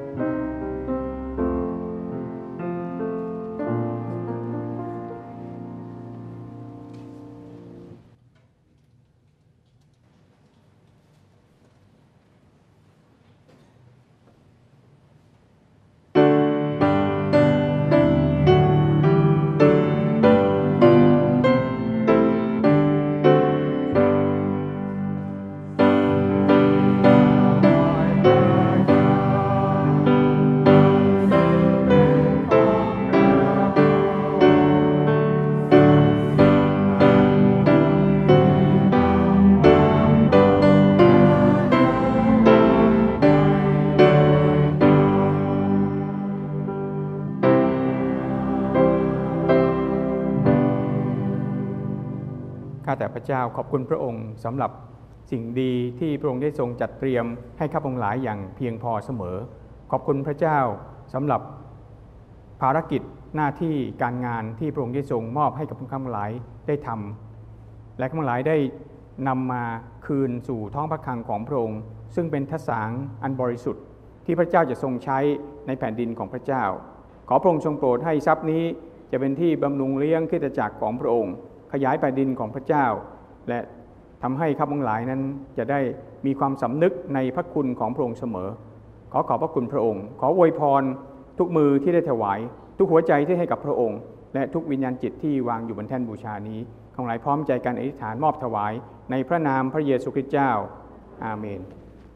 ข้าแต่พระเจ้าขอบคุณพระองค์สำหรับสิ่งดีที่พระองค์ได้ทรงจัดเตรียมให้ข้าพงหลายอย่างเพียงพอเสมอขอบคุณพระเจ้าสำหรับภารกิจหน้าที่การงานที่พระองค์ได้ทรงมอบให้กับข้าพงหลายได้ทำและข้าพงหลายได้นำมาคืนสู่ท้องพระคลังของพระองค์ซึ่งเป็นทศางอันบริสุทธิ์ที่พระเจ้าจะทรงใช้ในแผ่นดินของพระเจ้าขอพระองค์ทรงโปรดให้ทรัพย์นี้จะเป็นที่บำรุงเลี้ยงคริสตจักรของพระองค์ขยายแผ่นดินของพระเจ้าและทำให้ข้าพงหลายนั้นจะได้มีความสำนึกในพระคุณของพระองค์เสมอขอขอบพระคุณพระองค์ขออวยพรทุกมือที่ได้ถวายทุกหัวใจที่ให้กับพระองค์และทุกวิญญาณจิตที่วางอยู่บนแท่นบูชานี้ข้าพงหลายพร้อมใจกันอธิษฐานมอบถวายในพระนามพระเยซูคริสต์เจ้าอาเมน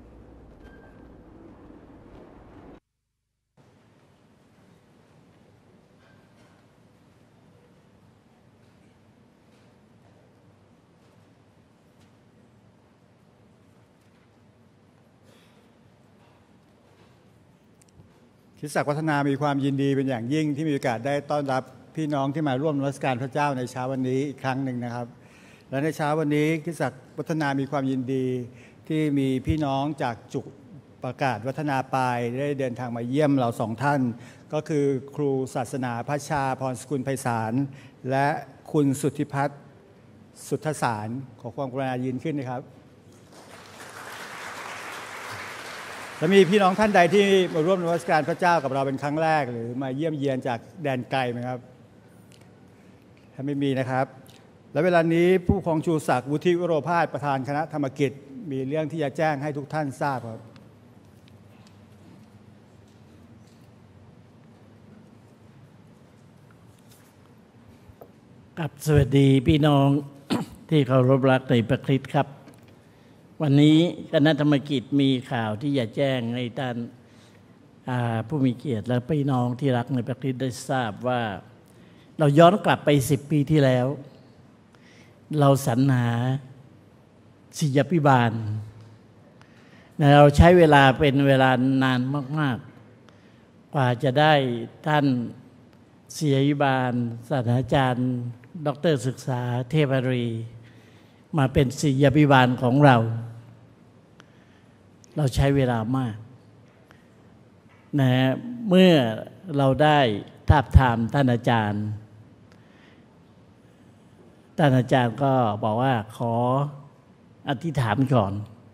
คริสตจักรวัฒนามีความยินดีเป็นอย่างยิ่งที่มีโอกาสได้ต้อนรับพี่น้องที่มาร่วมนมัสการพระเจ้าในเช้าวันนี้อีกครั้งหนึ่งนะครับและในเช้าวันนี้คริสตจักรวัฒนามีความยินดีที่มีพี่น้องจากจุกประกาศวัฒนาปายได้เดินทางมาเยี่ยมเราสองท่านก็คือครูศาสนาพระชาพรสกุลไพศาลและคุณสุทธิพัฒน์สุทธสารขอความกรุณายืนขึ้นนะครับและมีพี่น้องท่านใดที่มาร่วมนมัสการพระเจ้ากับเราเป็นครั้งแรกหรือมาเยี่ยมเยียนจากแดนไกลไหมครับถ้าไม่มีนะครับและเวลานี้ผู้ครองชูศักดิ์วุฒิวโรภาสประธานคณะธรรมกิจมีเรื่องที่จะแจ้งให้ทุกท่านทราบครับครับสวัสดีพี่น้อง ที่เคารพรักในพระคริสต์ครับวันนี้คณะธรรมกิจมีข่าวที่จะแจ้งให้ท่านผู้มีเกียรติและพี่น้องที่รักในพระคริสต์ได้ทราบว่าเราย้อนกลับไปสิบปีที่แล้วเราสรรหาศิษยาภิบาลเราใช้เวลาเป็นเวลานานมากๆกว่าจะได้ท่านศิษยาภิบาลศาสตราจารย์ด็อกเตอร์ศึกษาเทพรีมาเป็นศิษยาภิบาลของเราเราใช้เวลามากนะเมื่อเราได้ทาบทามท่านอาจารย์ท่านอาจารย์ก็บอกว่าขออธิษฐานก่อน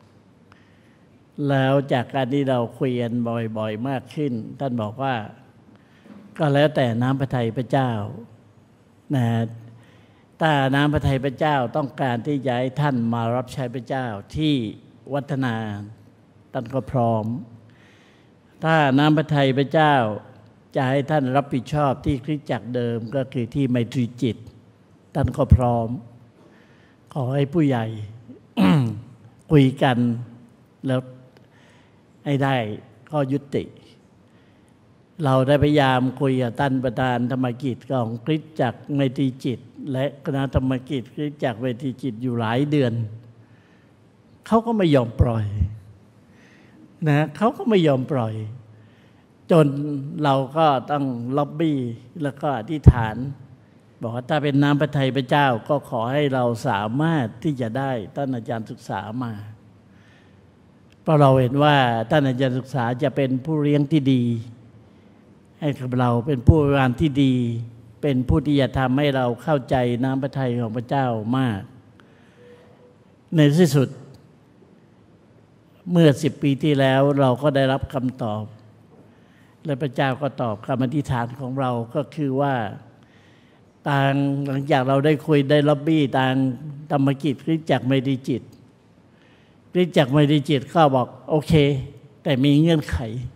แล้วจากการที่เราคุยกันบ่อยๆมากขึ้นท่านบอกว่าก็แล้วแต่น้ำพระทัยพระเจ้านะถ้าน้ำพระทัยพระเจ้าต้องการที่จะให้ท่านมารับใช้พระเจ้าที่วัฒนาท่านก็พร้อมถ้าน้ำพระทัยพระเจ้าจะให้ท่านรับผิดชอบที่คริสตจักรเดิมก็คือที่ไมตรีจิตท่านก็พร้อมขอให้ผู้ใหญ่ คุยกันแล้วให้ได้ข้อยุติเราได้พยายามคุยกับท่านประธานธรรมกิจของคริสตจักรไมตรีจิตและคณะธรรมกิจคริสตจักรไมตรีจิตอยู่หลายเดือนเขาก็ไม่ยอมปล่อยนะเขาก็ไม่ยอมปล่อยจนเราก็ต้องล็อบบี้แล้วก็อธิษฐานบอกว่าถ้าเป็นน้ำพระทัยพระเจ้าก็ขอให้เราสามารถที่จะได้ท่านอาจารย์ศึกษามาเพราะเราเห็นว่าท่านอาจารย์ศึกษาจะเป็นผู้เลี้ยงที่ดีให้กับเราเป็นผู้บริหารที่ดีเป็นผู้ที่จะทำให้เราเข้าใจน้ำพระทัยของพระเจ้ามากในที่สุดเมื่อสิบปีที่แล้วเราก็ได้รับคำตอบและพระเจ้าก็ตอบคำอธิษฐานของเราก็คือว่าต่างหลังจากเราได้คุยได้ล็อบบี้ต่างธรรมกิจคริสตจักรไมตรีจิตคริสตจักรไมตรีจิตก็บอกโอเคแต่มีเงื่อนไข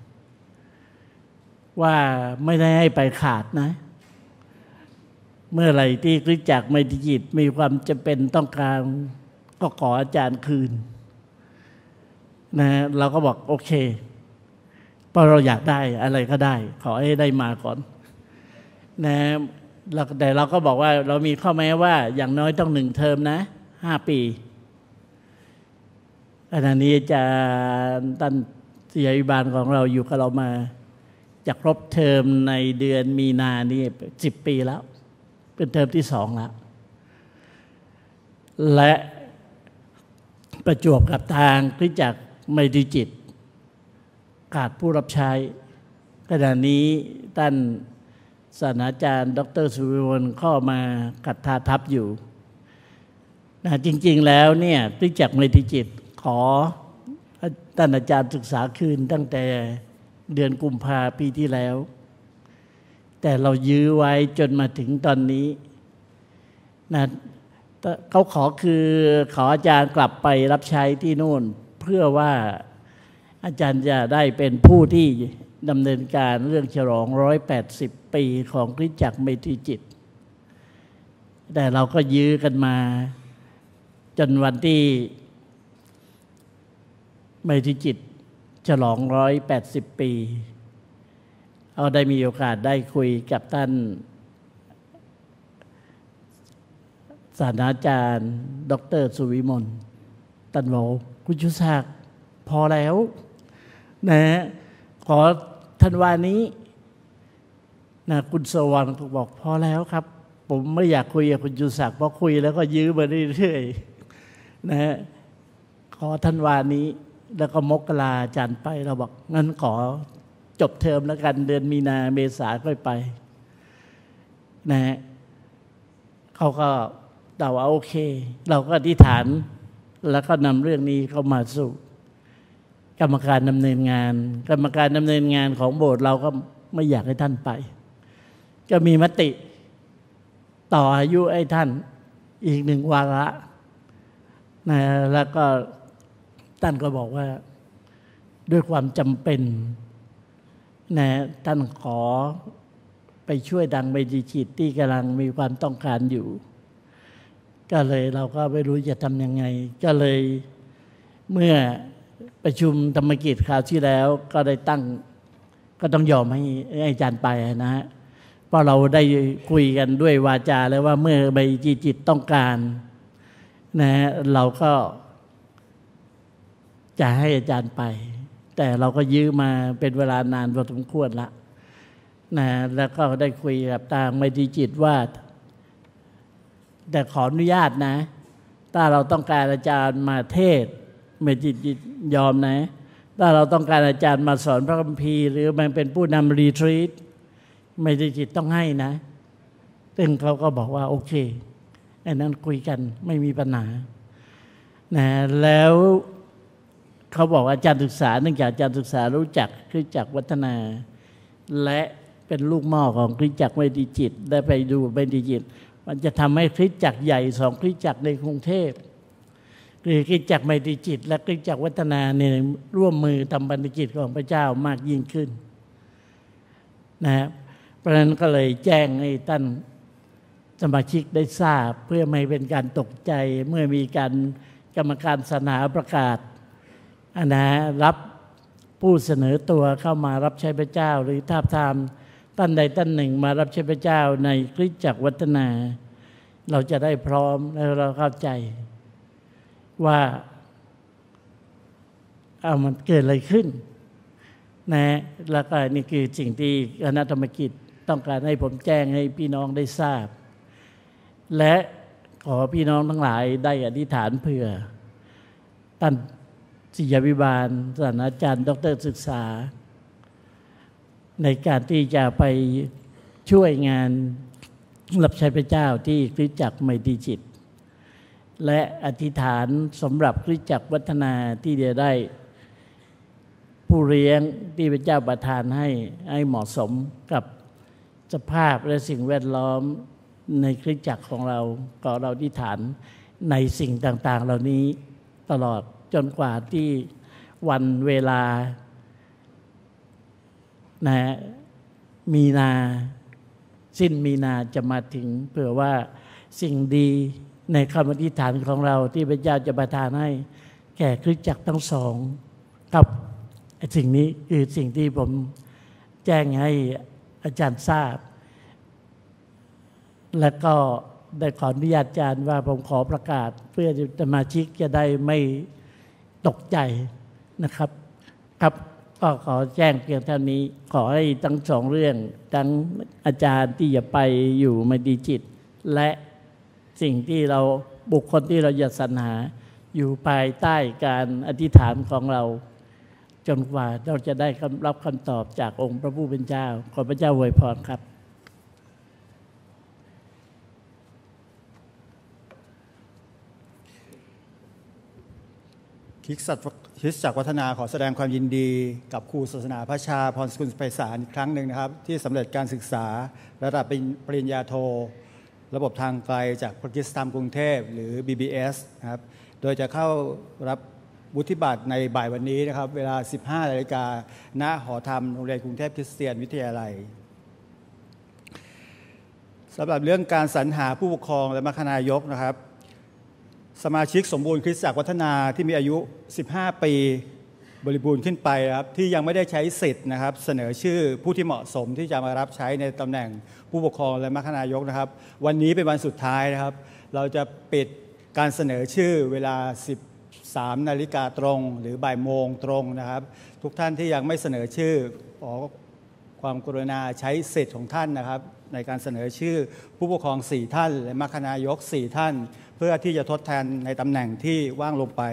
ว่าไม่ได้ให้ไปขาดนะเมื่อไหร่ที่คริสตจักรไมตรีจิตมีความจำเป็นต้องการก็ขออาจารย์คืนนะเราก็บอกโอเคเพราะเราอยากได้อะไรก็ได้ขอให้ได้มาก่อนนะแต่เราก็บอกว่าเรามีข้อแม้ว่าอย่างน้อยต้องหนึ่งเทอมนะห้าปีขณะนี้อาจารย์ท่านศิษยาภิบาลของเราอยู่กับเรามาจะครบเทอมในเดือนมีนานี่สิบปีแล้วเป็นเทอมที่สองแล้วและประจวบกับทางคริสตจักรไมตรีจิตขาดผู้รับใช้ขณะนี้ท่านศาสตราจารย์ดร.สุวิมลเข้ามากัดทาทับอยู่นะจริงๆแล้วเนี่ยคริสตจักรไมตรีจิตขอท่านอาจารย์ศึกษาคืนตั้งแต่เดือนกุมภาพันธ์ปีที่แล้วแต่เรายื้อไว้จนมาถึงตอนนี้นะเขาขอคือขออาจารย์กลับไปรับใช้ที่นู่นเพื่อว่าอาจารย์จะได้เป็นผู้ที่ดำเนินการเรื่องฉลองหนึ่งร้อยแปดสิบปีของคริสตจักรไมตรีจิตแต่เราก็ยื้อกันมาจนวันที่ไมตรีจิตฉลองหนึ่งร้อยแปดสิบปีเราได้มีโอกาสได้คุยกับท่านศาสตราจารย์ดร.สุวิมลท่านบอกคุณชุศักดิ์พอแล้วนะขอธันวานี้นะคุณสวรรค์ก็บอกพอแล้วครับผมไม่อยากคุยกับคุณชุศักดิ์เพราะคุยแล้วก็ยื้อมาเรื่อยๆนะขอธันวานี้แล้วก็มกราอาจารย์ไปเราบอกงั้นขอจบเทอมแล้วกันเดือนมีนาเมษาค่อยไปนะฮะเขาก็เดาว่าโอเคเราก็อธิษฐานแล้วก็นำเรื่องนี้เข้ามาสู่กรรมการดำเนินงานกรรมการดำเนินงานของโบสถ์เราก็ไม่อยากให้ท่านไปก็มีมติต่ออายุให้ท่านอีกหนึ่งวาระนะแล้วก็ท่านก็บอกว่าด้วยความจำเป็นนะท่านขอไปช่วยดังไมตรีจิตที่กำลังมีความต้องการอยู่ก็เลยเราก็ไม่รู้จะทำยังไงก็เลยเมื่อประชุมธรรมกิจคราวที่แล้วก็ได้ตั้งก็ต้องยอมให้อาจารย์ไปนะฮะเพราะเราได้คุยกันด้วยวาจาแล้วว่าเมื่อไมตรีจิตต้องการนะเราก็จะให้อาจารย์ไปแต่เราก็ยื้อมาเป็นเวลานานพอสมควรละนะแล้วก็ได้คุยกับทางไมตรีจิตว่าแต่ขออนุญาตนะถ้าเราต้องการอาจารย์มาเทศไมตรีจิตยอมนะถ้าเราต้องการอาจารย์มาสอนพระคัมภีร์หรือมันเป็นผู้นำรีทรีตไม่ได้จิตต้องให้นะซึ่งเขาก็บอกว่าโอเคไอ้นั้นคุยกันไม่มีปัญหานะแล้วเขาบอกอาจารย์ศึกษาเนื่องจากอาจารย์ศึกษารู้จักคริสตจักรวัฒนาและเป็นลูกหม้อของคริสตจักรไม่ดีจิตได้ไปดูไม่ดีจิตมันจะทำให้คริสตจักรใหญ่สองคริสตจักรในกรุงเทพคือคริสตจักรไม่ดีจิตและคริสตจักรวัฒนาเนี่ยร่วมมือทำพันธกิจของพระเจ้ามากยิ่งขึ้นนะครับเพราะฉะนั้นก็เลยแจ้งให้ท่านสมาชิกได้ทราบเพื่อไม่เป็นการตกใจเมื่อมีการกรรมการศาสนาประกาศนะรับผู้เสนอตัวเข้ามารับใช้พระเจ้าหรือทาบทามท่านใดท่านหนึ่งมารับใช้พระเจ้าในคริสตจักรวัฒนาเราจะได้พร้อมและเราเข้าใจว่าเอามันเกิดอะไรขึ้นนะแล้วก็นี่คือสิ่งที่คณะธรรมกิจต้องการให้ผมแจ้งให้พี่น้องได้ทราบและขอพี่น้องทั้งหลายได้อธิษฐานเผื่อท่านศิยวิบาลศาสตราจารย์ดรศึกษาในการที่จะไปช่วยงานรับใช้พระเจ้าที่คริสตจักรไมตรีจิตและอธิษฐานสำหรับคริสตจักรวัฒนาที่จะได้ผู้เลี้ยงที่พระเจ้าประทานให้ให้เหมาะสมกับสภาพและสิ่งแวดล้อมในคริสตจักรของเราก็เราอธิษฐานในสิ่งต่างๆเหล่านี้ตลอดจนกว่าที่วันเวลานะมีนาสิ้นมีนาจะมาถึงเผื่อว่าสิ่งดีในคำอธิษฐานของเราที่พระเจ้าจะประทานให้แก่คริสตจักรทั้งสองกับสิ่งนี้คือสิ่งที่ผมแจ้งให้อาจารย์ทราบและก็ได้ขออนุญาตอาจารย์ว่าผมขอประกาศเพื่อสมาชิกจะได้ไม่ตกใจนะครับครับก็ขอแจ้งเพียงเท่านี้ขอให้ทั้งสองเรื่องทั้งอาจารย์ที่จะไปอยู่ไมตรีจิตและสิ่งที่เราบุคคลที่เราจะสรรหาอยู่ภายใต้การอธิษฐานของเราจนกว่าเราจะได้รับคำตอบจากองค์พระผู้เป็นเจ้าขอพระเจ้าอวยพรครับคริสตจักรวัฒนาขอแสดงความยินดีกับครูศาสนาพระชาพรสกุลไพศาลอีกครั้งหนึ่งนะครับที่สำเร็จการศึกษาระดับปริญญาโทระบบทางไกลจากพระคริสตธรรมกรุงเทพหรือ บี บี เอส นะครับโดยจะเข้ารับวุฒิบัตรในบ่ายวันนี้นะครับเวลา สิบห้านาฬิกา ณ หอธรรมโรงเรียนกรุงเทพคริสเตียนวิทยาลัยสำหรับเรื่องการสรรหาผู้ปกครองและมัคคณายกนะครับสมาชิกสมบูรณ์คริสตจักรวัฒนาที่มีอายุ สิบห้า ปีบริบูรณ์ขึ้นไปครับที่ยังไม่ได้ใช้สิทธิ์นะครับเสนอชื่อผู้ที่เหมาะสมที่จะมารับใช้ในตำแหน่งผู้ปกครองและมัคคณายกนะครับวันนี้เป็นวันสุดท้ายนะครับเราจะปิดการเสนอชื่อเวลา สิบสาม นาฬิกาตรงหรือบ่ายโมงตรงนะครับทุกท่านที่ยังไม่เสนอชื่อขอความกรุณาใช้สิทธิ์ของท่านนะครับในการเสนอชื่อผู้ปกครองสี่ท่านและมัคคณายกสี่ท่านเพื่อที่จะทดแทนในตำแหน่งที่ว่างลงไป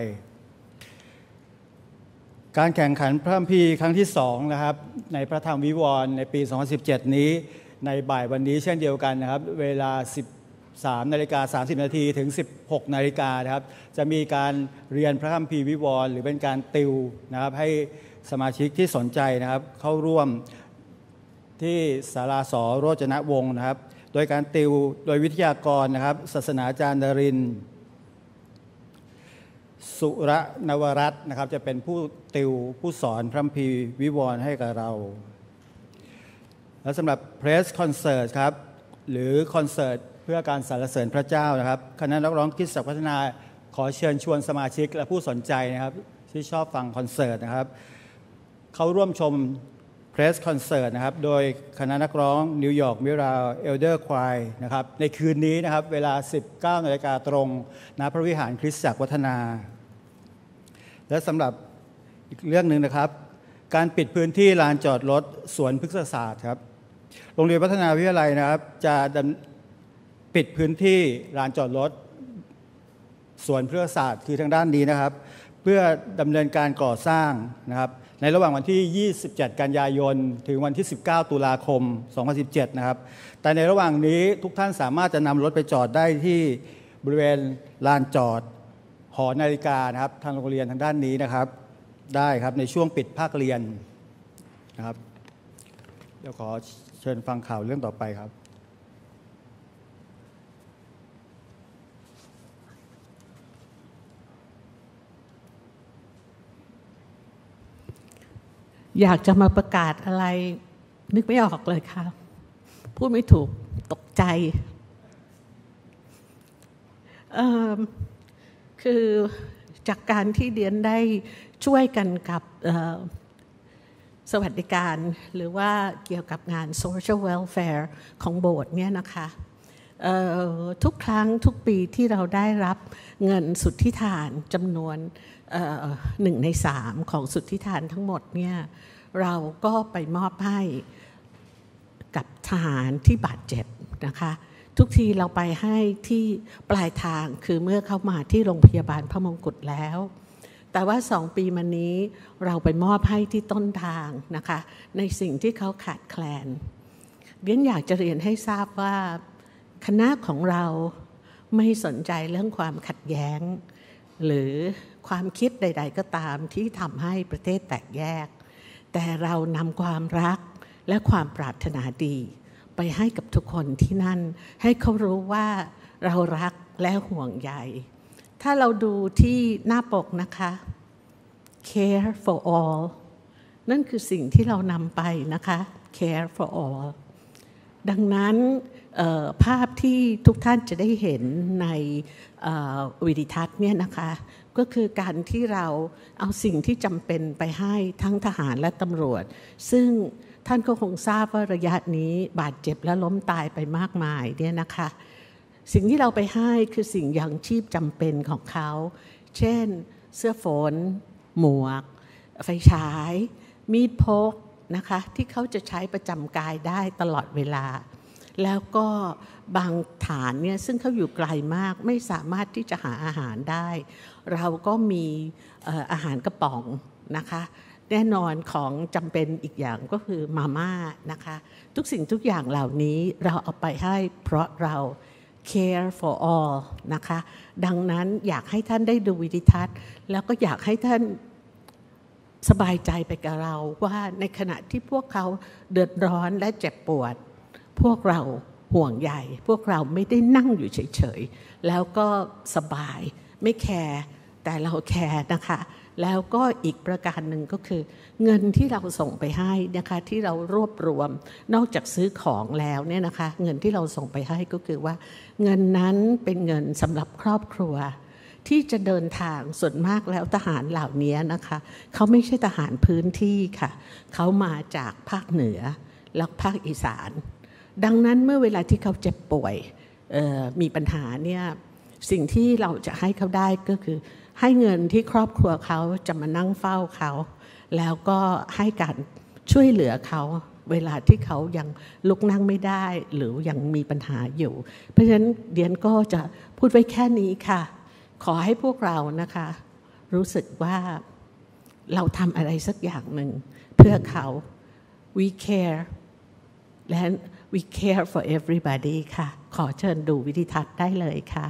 การแข่งขันพระคัมภีร์ครั้งที่สองนะครับในพระธรรมวิวรณ์ในปี สองพันสิบเจ็ด นี้ในบ่ายวันนี้เช่นเดียวกันนะครับเวลา สิบสาม นาฬิกา สามสิบ นาทีถึง สิบหก นาฬิกานะครับจะมีการเรียนพระคัมภีร์วิวรณ์หรือเป็นการติวนะครับให้สมาชิกที่สนใจนะครับเข้าร่วมที่ศาลาสอโรจนวงศ์นะครับโดยการติวโดยวิทยากรนะครับศาสนาจารย์นรินทร์สุรนวรัตน์นะครับจะเป็นผู้ติวผู้สอนพระคัมภีร์วิวรณ์ให้กับเราและสำหรับ Press Concert ครับหรือคอนเสิร์ตเพื่อการสรรเสริญพระเจ้านะครับคณะนักร้องคริสตจักรพัฒนาขอเชิญชวนสมาชิกและผู้สนใจนะครับที่ชอบฟังคอนเสิร์ตนะครับเข้าร่วมชม Press Concert นะครับโดยคณะนักร้องนิวยอร์กมิราเอลเดอร์ควายนะครับในคืนนี้นะครับเวลา สิบเก้า นาฬิกาตรงณพระวิหารคริสตจักรวัฒนาและสำหรับอีกเรื่องหนึ่งนะครับการปิดพื้นที่ลานจอดรถสวนพฤกษศาสตร์ครับโรงเรียนพัฒนาวิทยาลัยนะครับจะปิดพื้นที่ลานจอดรถสวนพฤกษศาสตร์คือทางด้านนี้นะครับเพื่อดำเนินการก่อสร้างนะครับในระหว่างวันที่ ยี่สิบเจ็ด กันยายนถึงวันที่ สิบเก้า ตุลาคม สองพันสิบเจ็ด นะครับแต่ในระหว่างนี้ทุกท่านสามารถจะนำรถไปจอดได้ที่บริเวณลานจอดหอนาฬิกานะครับทางโรงเรียนทางด้านนี้นะครับได้ครับในช่วงปิดภาคเรียนนะครับเดี๋ยวขอเชิญฟังข่าวเรื่องต่อไปครับอยากจะมาประกาศอะไรนึกไม่ออกเลยค่ะพูดไม่ถูกตกใจคือจากการที่เดียนได้ช่วยกันกับสวัสดิการหรือว่าเกี่ยวกับงาน social welfare ของโบสถ์เนี่ยนะคะทุกครั้งทุกปีที่เราได้รับเงินสุทธิทานจำนวนหนึ่งในสามของสุทธิทานทั้งหมดเนี่ยเราก็ไปมอบให้กับทหารที่บาดเจ็บนะคะทุกทีเราไปให้ที่ปลายทางคือเมื่อเข้ามาที่โรงพยาบาลพระมงกุฎแล้วแต่ว่าสองปีมานี้เราไปมอบให้ที่ต้นทางนะคะในสิ่งที่เขาขาดแคลนเรียนอยากจะเรียนให้ทราบว่าคณะของเราไม่สนใจเรื่องความขัดแย้งหรือความคิดใดๆก็ตามที่ทำให้ประเทศแตกแยกแต่เรานำความรักและความปรารถนาดีไปให้กับทุกคนที่นั่นให้เขารู้ว่าเรารักและห่วงใยถ้าเราดูที่หน้าปกนะคะ care for all นั่นคือสิ่งที่เรานำไปนะคะ care for all ดังนั้นภาพที่ทุกท่านจะได้เห็นในวิดีทัศน์เนี่ยนะคะก็คือการที่เราเอาสิ่งที่จำเป็นไปให้ทั้งทหารและตำรวจซึ่งท่านก็คงทราบว่าระยะนี้บาดเจ็บและล้มตายไปมากมายเนี่ยนะคะสิ่งที่เราไปให้คือสิ่งยังชีพจำเป็นของเขาเช่นเสื้อฝนหมวกไฟฉายมีดพกนะคะที่เขาจะใช้ประจำกายได้ตลอดเวลาแล้วก็บางฐานเนี่ยซึ่งเขาอยู่ไกลมากไม่สามารถที่จะหาอาหารได้เราก็มีอาหารกระป๋องนะคะแน่นอนของจำเป็นอีกอย่างก็คือมาม่านะคะทุกสิ่งทุกอย่างเหล่านี้เราเอาไปให้เพราะเรา care for all นะคะดังนั้นอยากให้ท่านได้ดูวิดีทัศน์แล้วก็อยากให้ท่านสบายใจไปกับเราว่าในขณะที่พวกเขาเดือดร้อนและเจ็บปวดพวกเราห่วงใยพวกเราไม่ได้นั่งอยู่เฉยๆแล้วก็สบายไม่แคร์แต่เราแคร์นะคะแล้วก็อีกประการหนึ่งก็คือเงินที่เราส่งไปให้นะคะที่เรารวบรวมนอกจากซื้อของแล้วเนี่ยนะคะเงินที่เราส่งไปให้ก็คือว่าเงินนั้นเป็นเงินสำหรับครอบครัวที่จะเดินทางส่วนมากแล้วทหารเหล่านี้นะคะเขาไม่ใช่ทหารพื้นที่ค่ะเขามาจากภาคเหนือและภาคอีสานดังนั้นเมื่อเวลาที่เขาเจ็บป่วยมีปัญหาเนี่ยสิ่งที่เราจะให้เขาได้ก็คือให้เงินที่ครอบครัวเขาจะมานั่งเฝ้าเขาแล้วก็ให้การช่วยเหลือเขาเวลาที่เขายังลุกนั่งไม่ได้หรือยังมีปัญหาอยู่เพราะฉะนั้นเดียนก็จะพูดไว้แค่นี้ค่ะขอให้พวกเรานะคะรู้สึกว่าเราทำอะไรสักอย่างหนึ่งเพื่อเขา we care และ we care for everybody ค่ะขอเชิญดูวิดีทัศน์ได้เลยค่ะ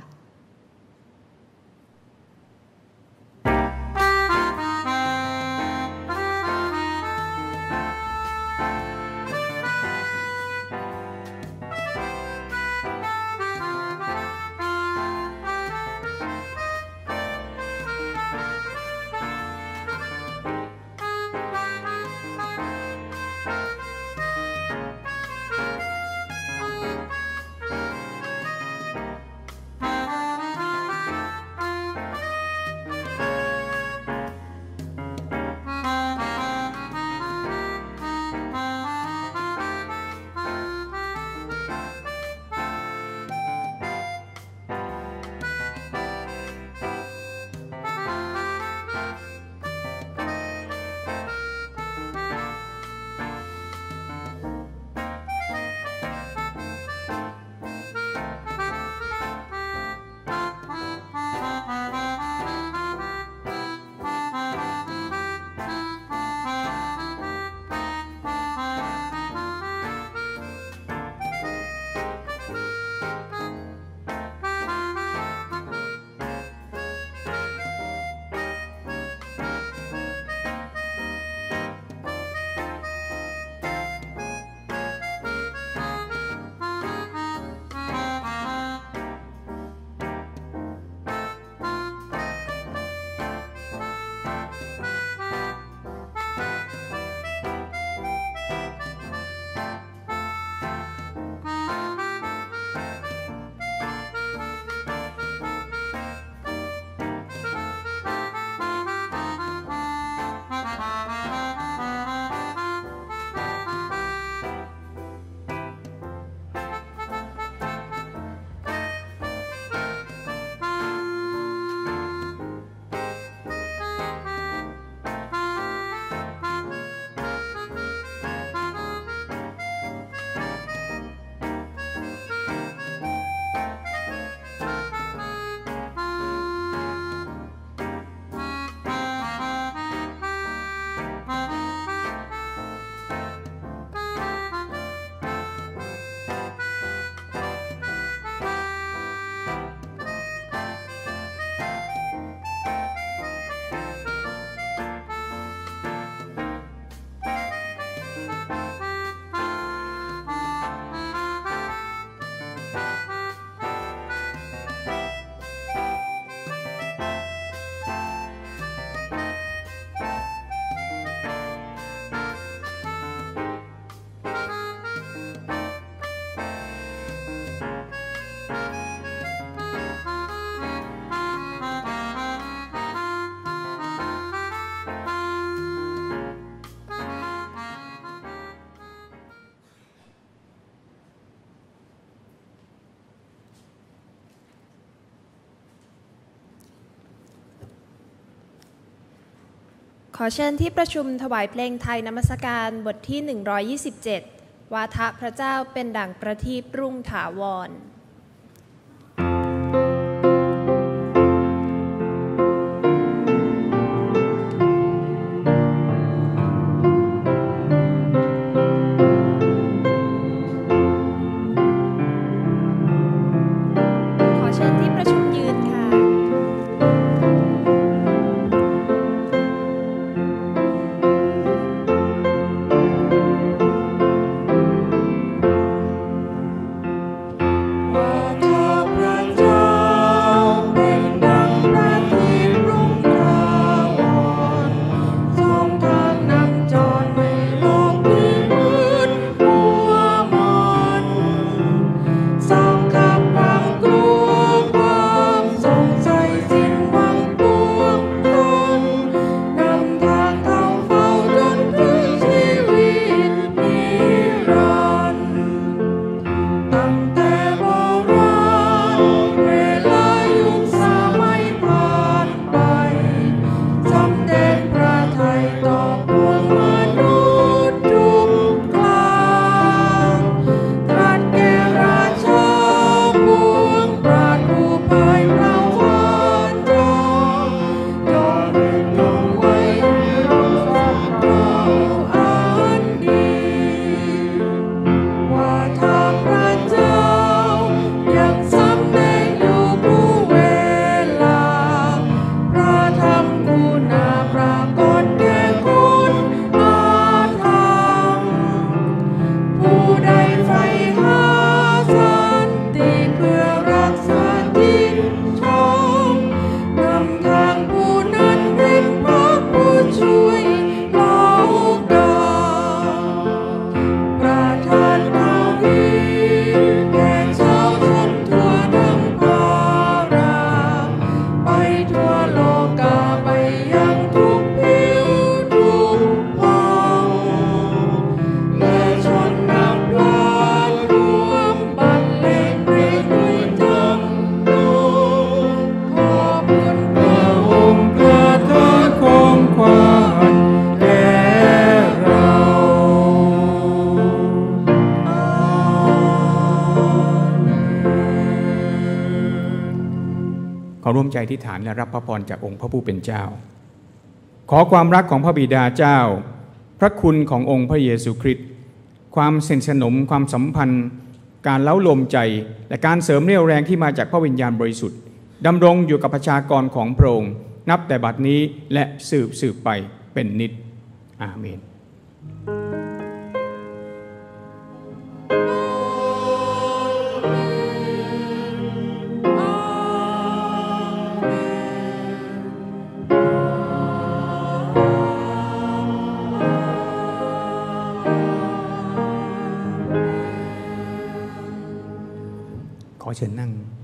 อเชิญที่ประชุมถวายเพลงไทยนมัสการบทที่หนึ่งร้อยยี่สิบเจ็ดวาทะพระเจ้าเป็นดั่งประทีปรุ่งถาวรร่วมใจอธิษฐานและรับพระพรจากองค์พระผู้เป็นเจ้าขอความรักของพระบิดาเจ้าพระคุณขององค์พระเยซูคริสต์ความสนิทสนมความสัมพันธ์การเล้าลมใจและการเสริมเรี่ยวแรงที่มาจากพระวิญญาณบริสุทธิ์ดำรงอยู่กับประชากรของพระองค์นับแต่บัดนี้และสืบสืบไปเป็นนิจอาเมนขอเชิญนั่ง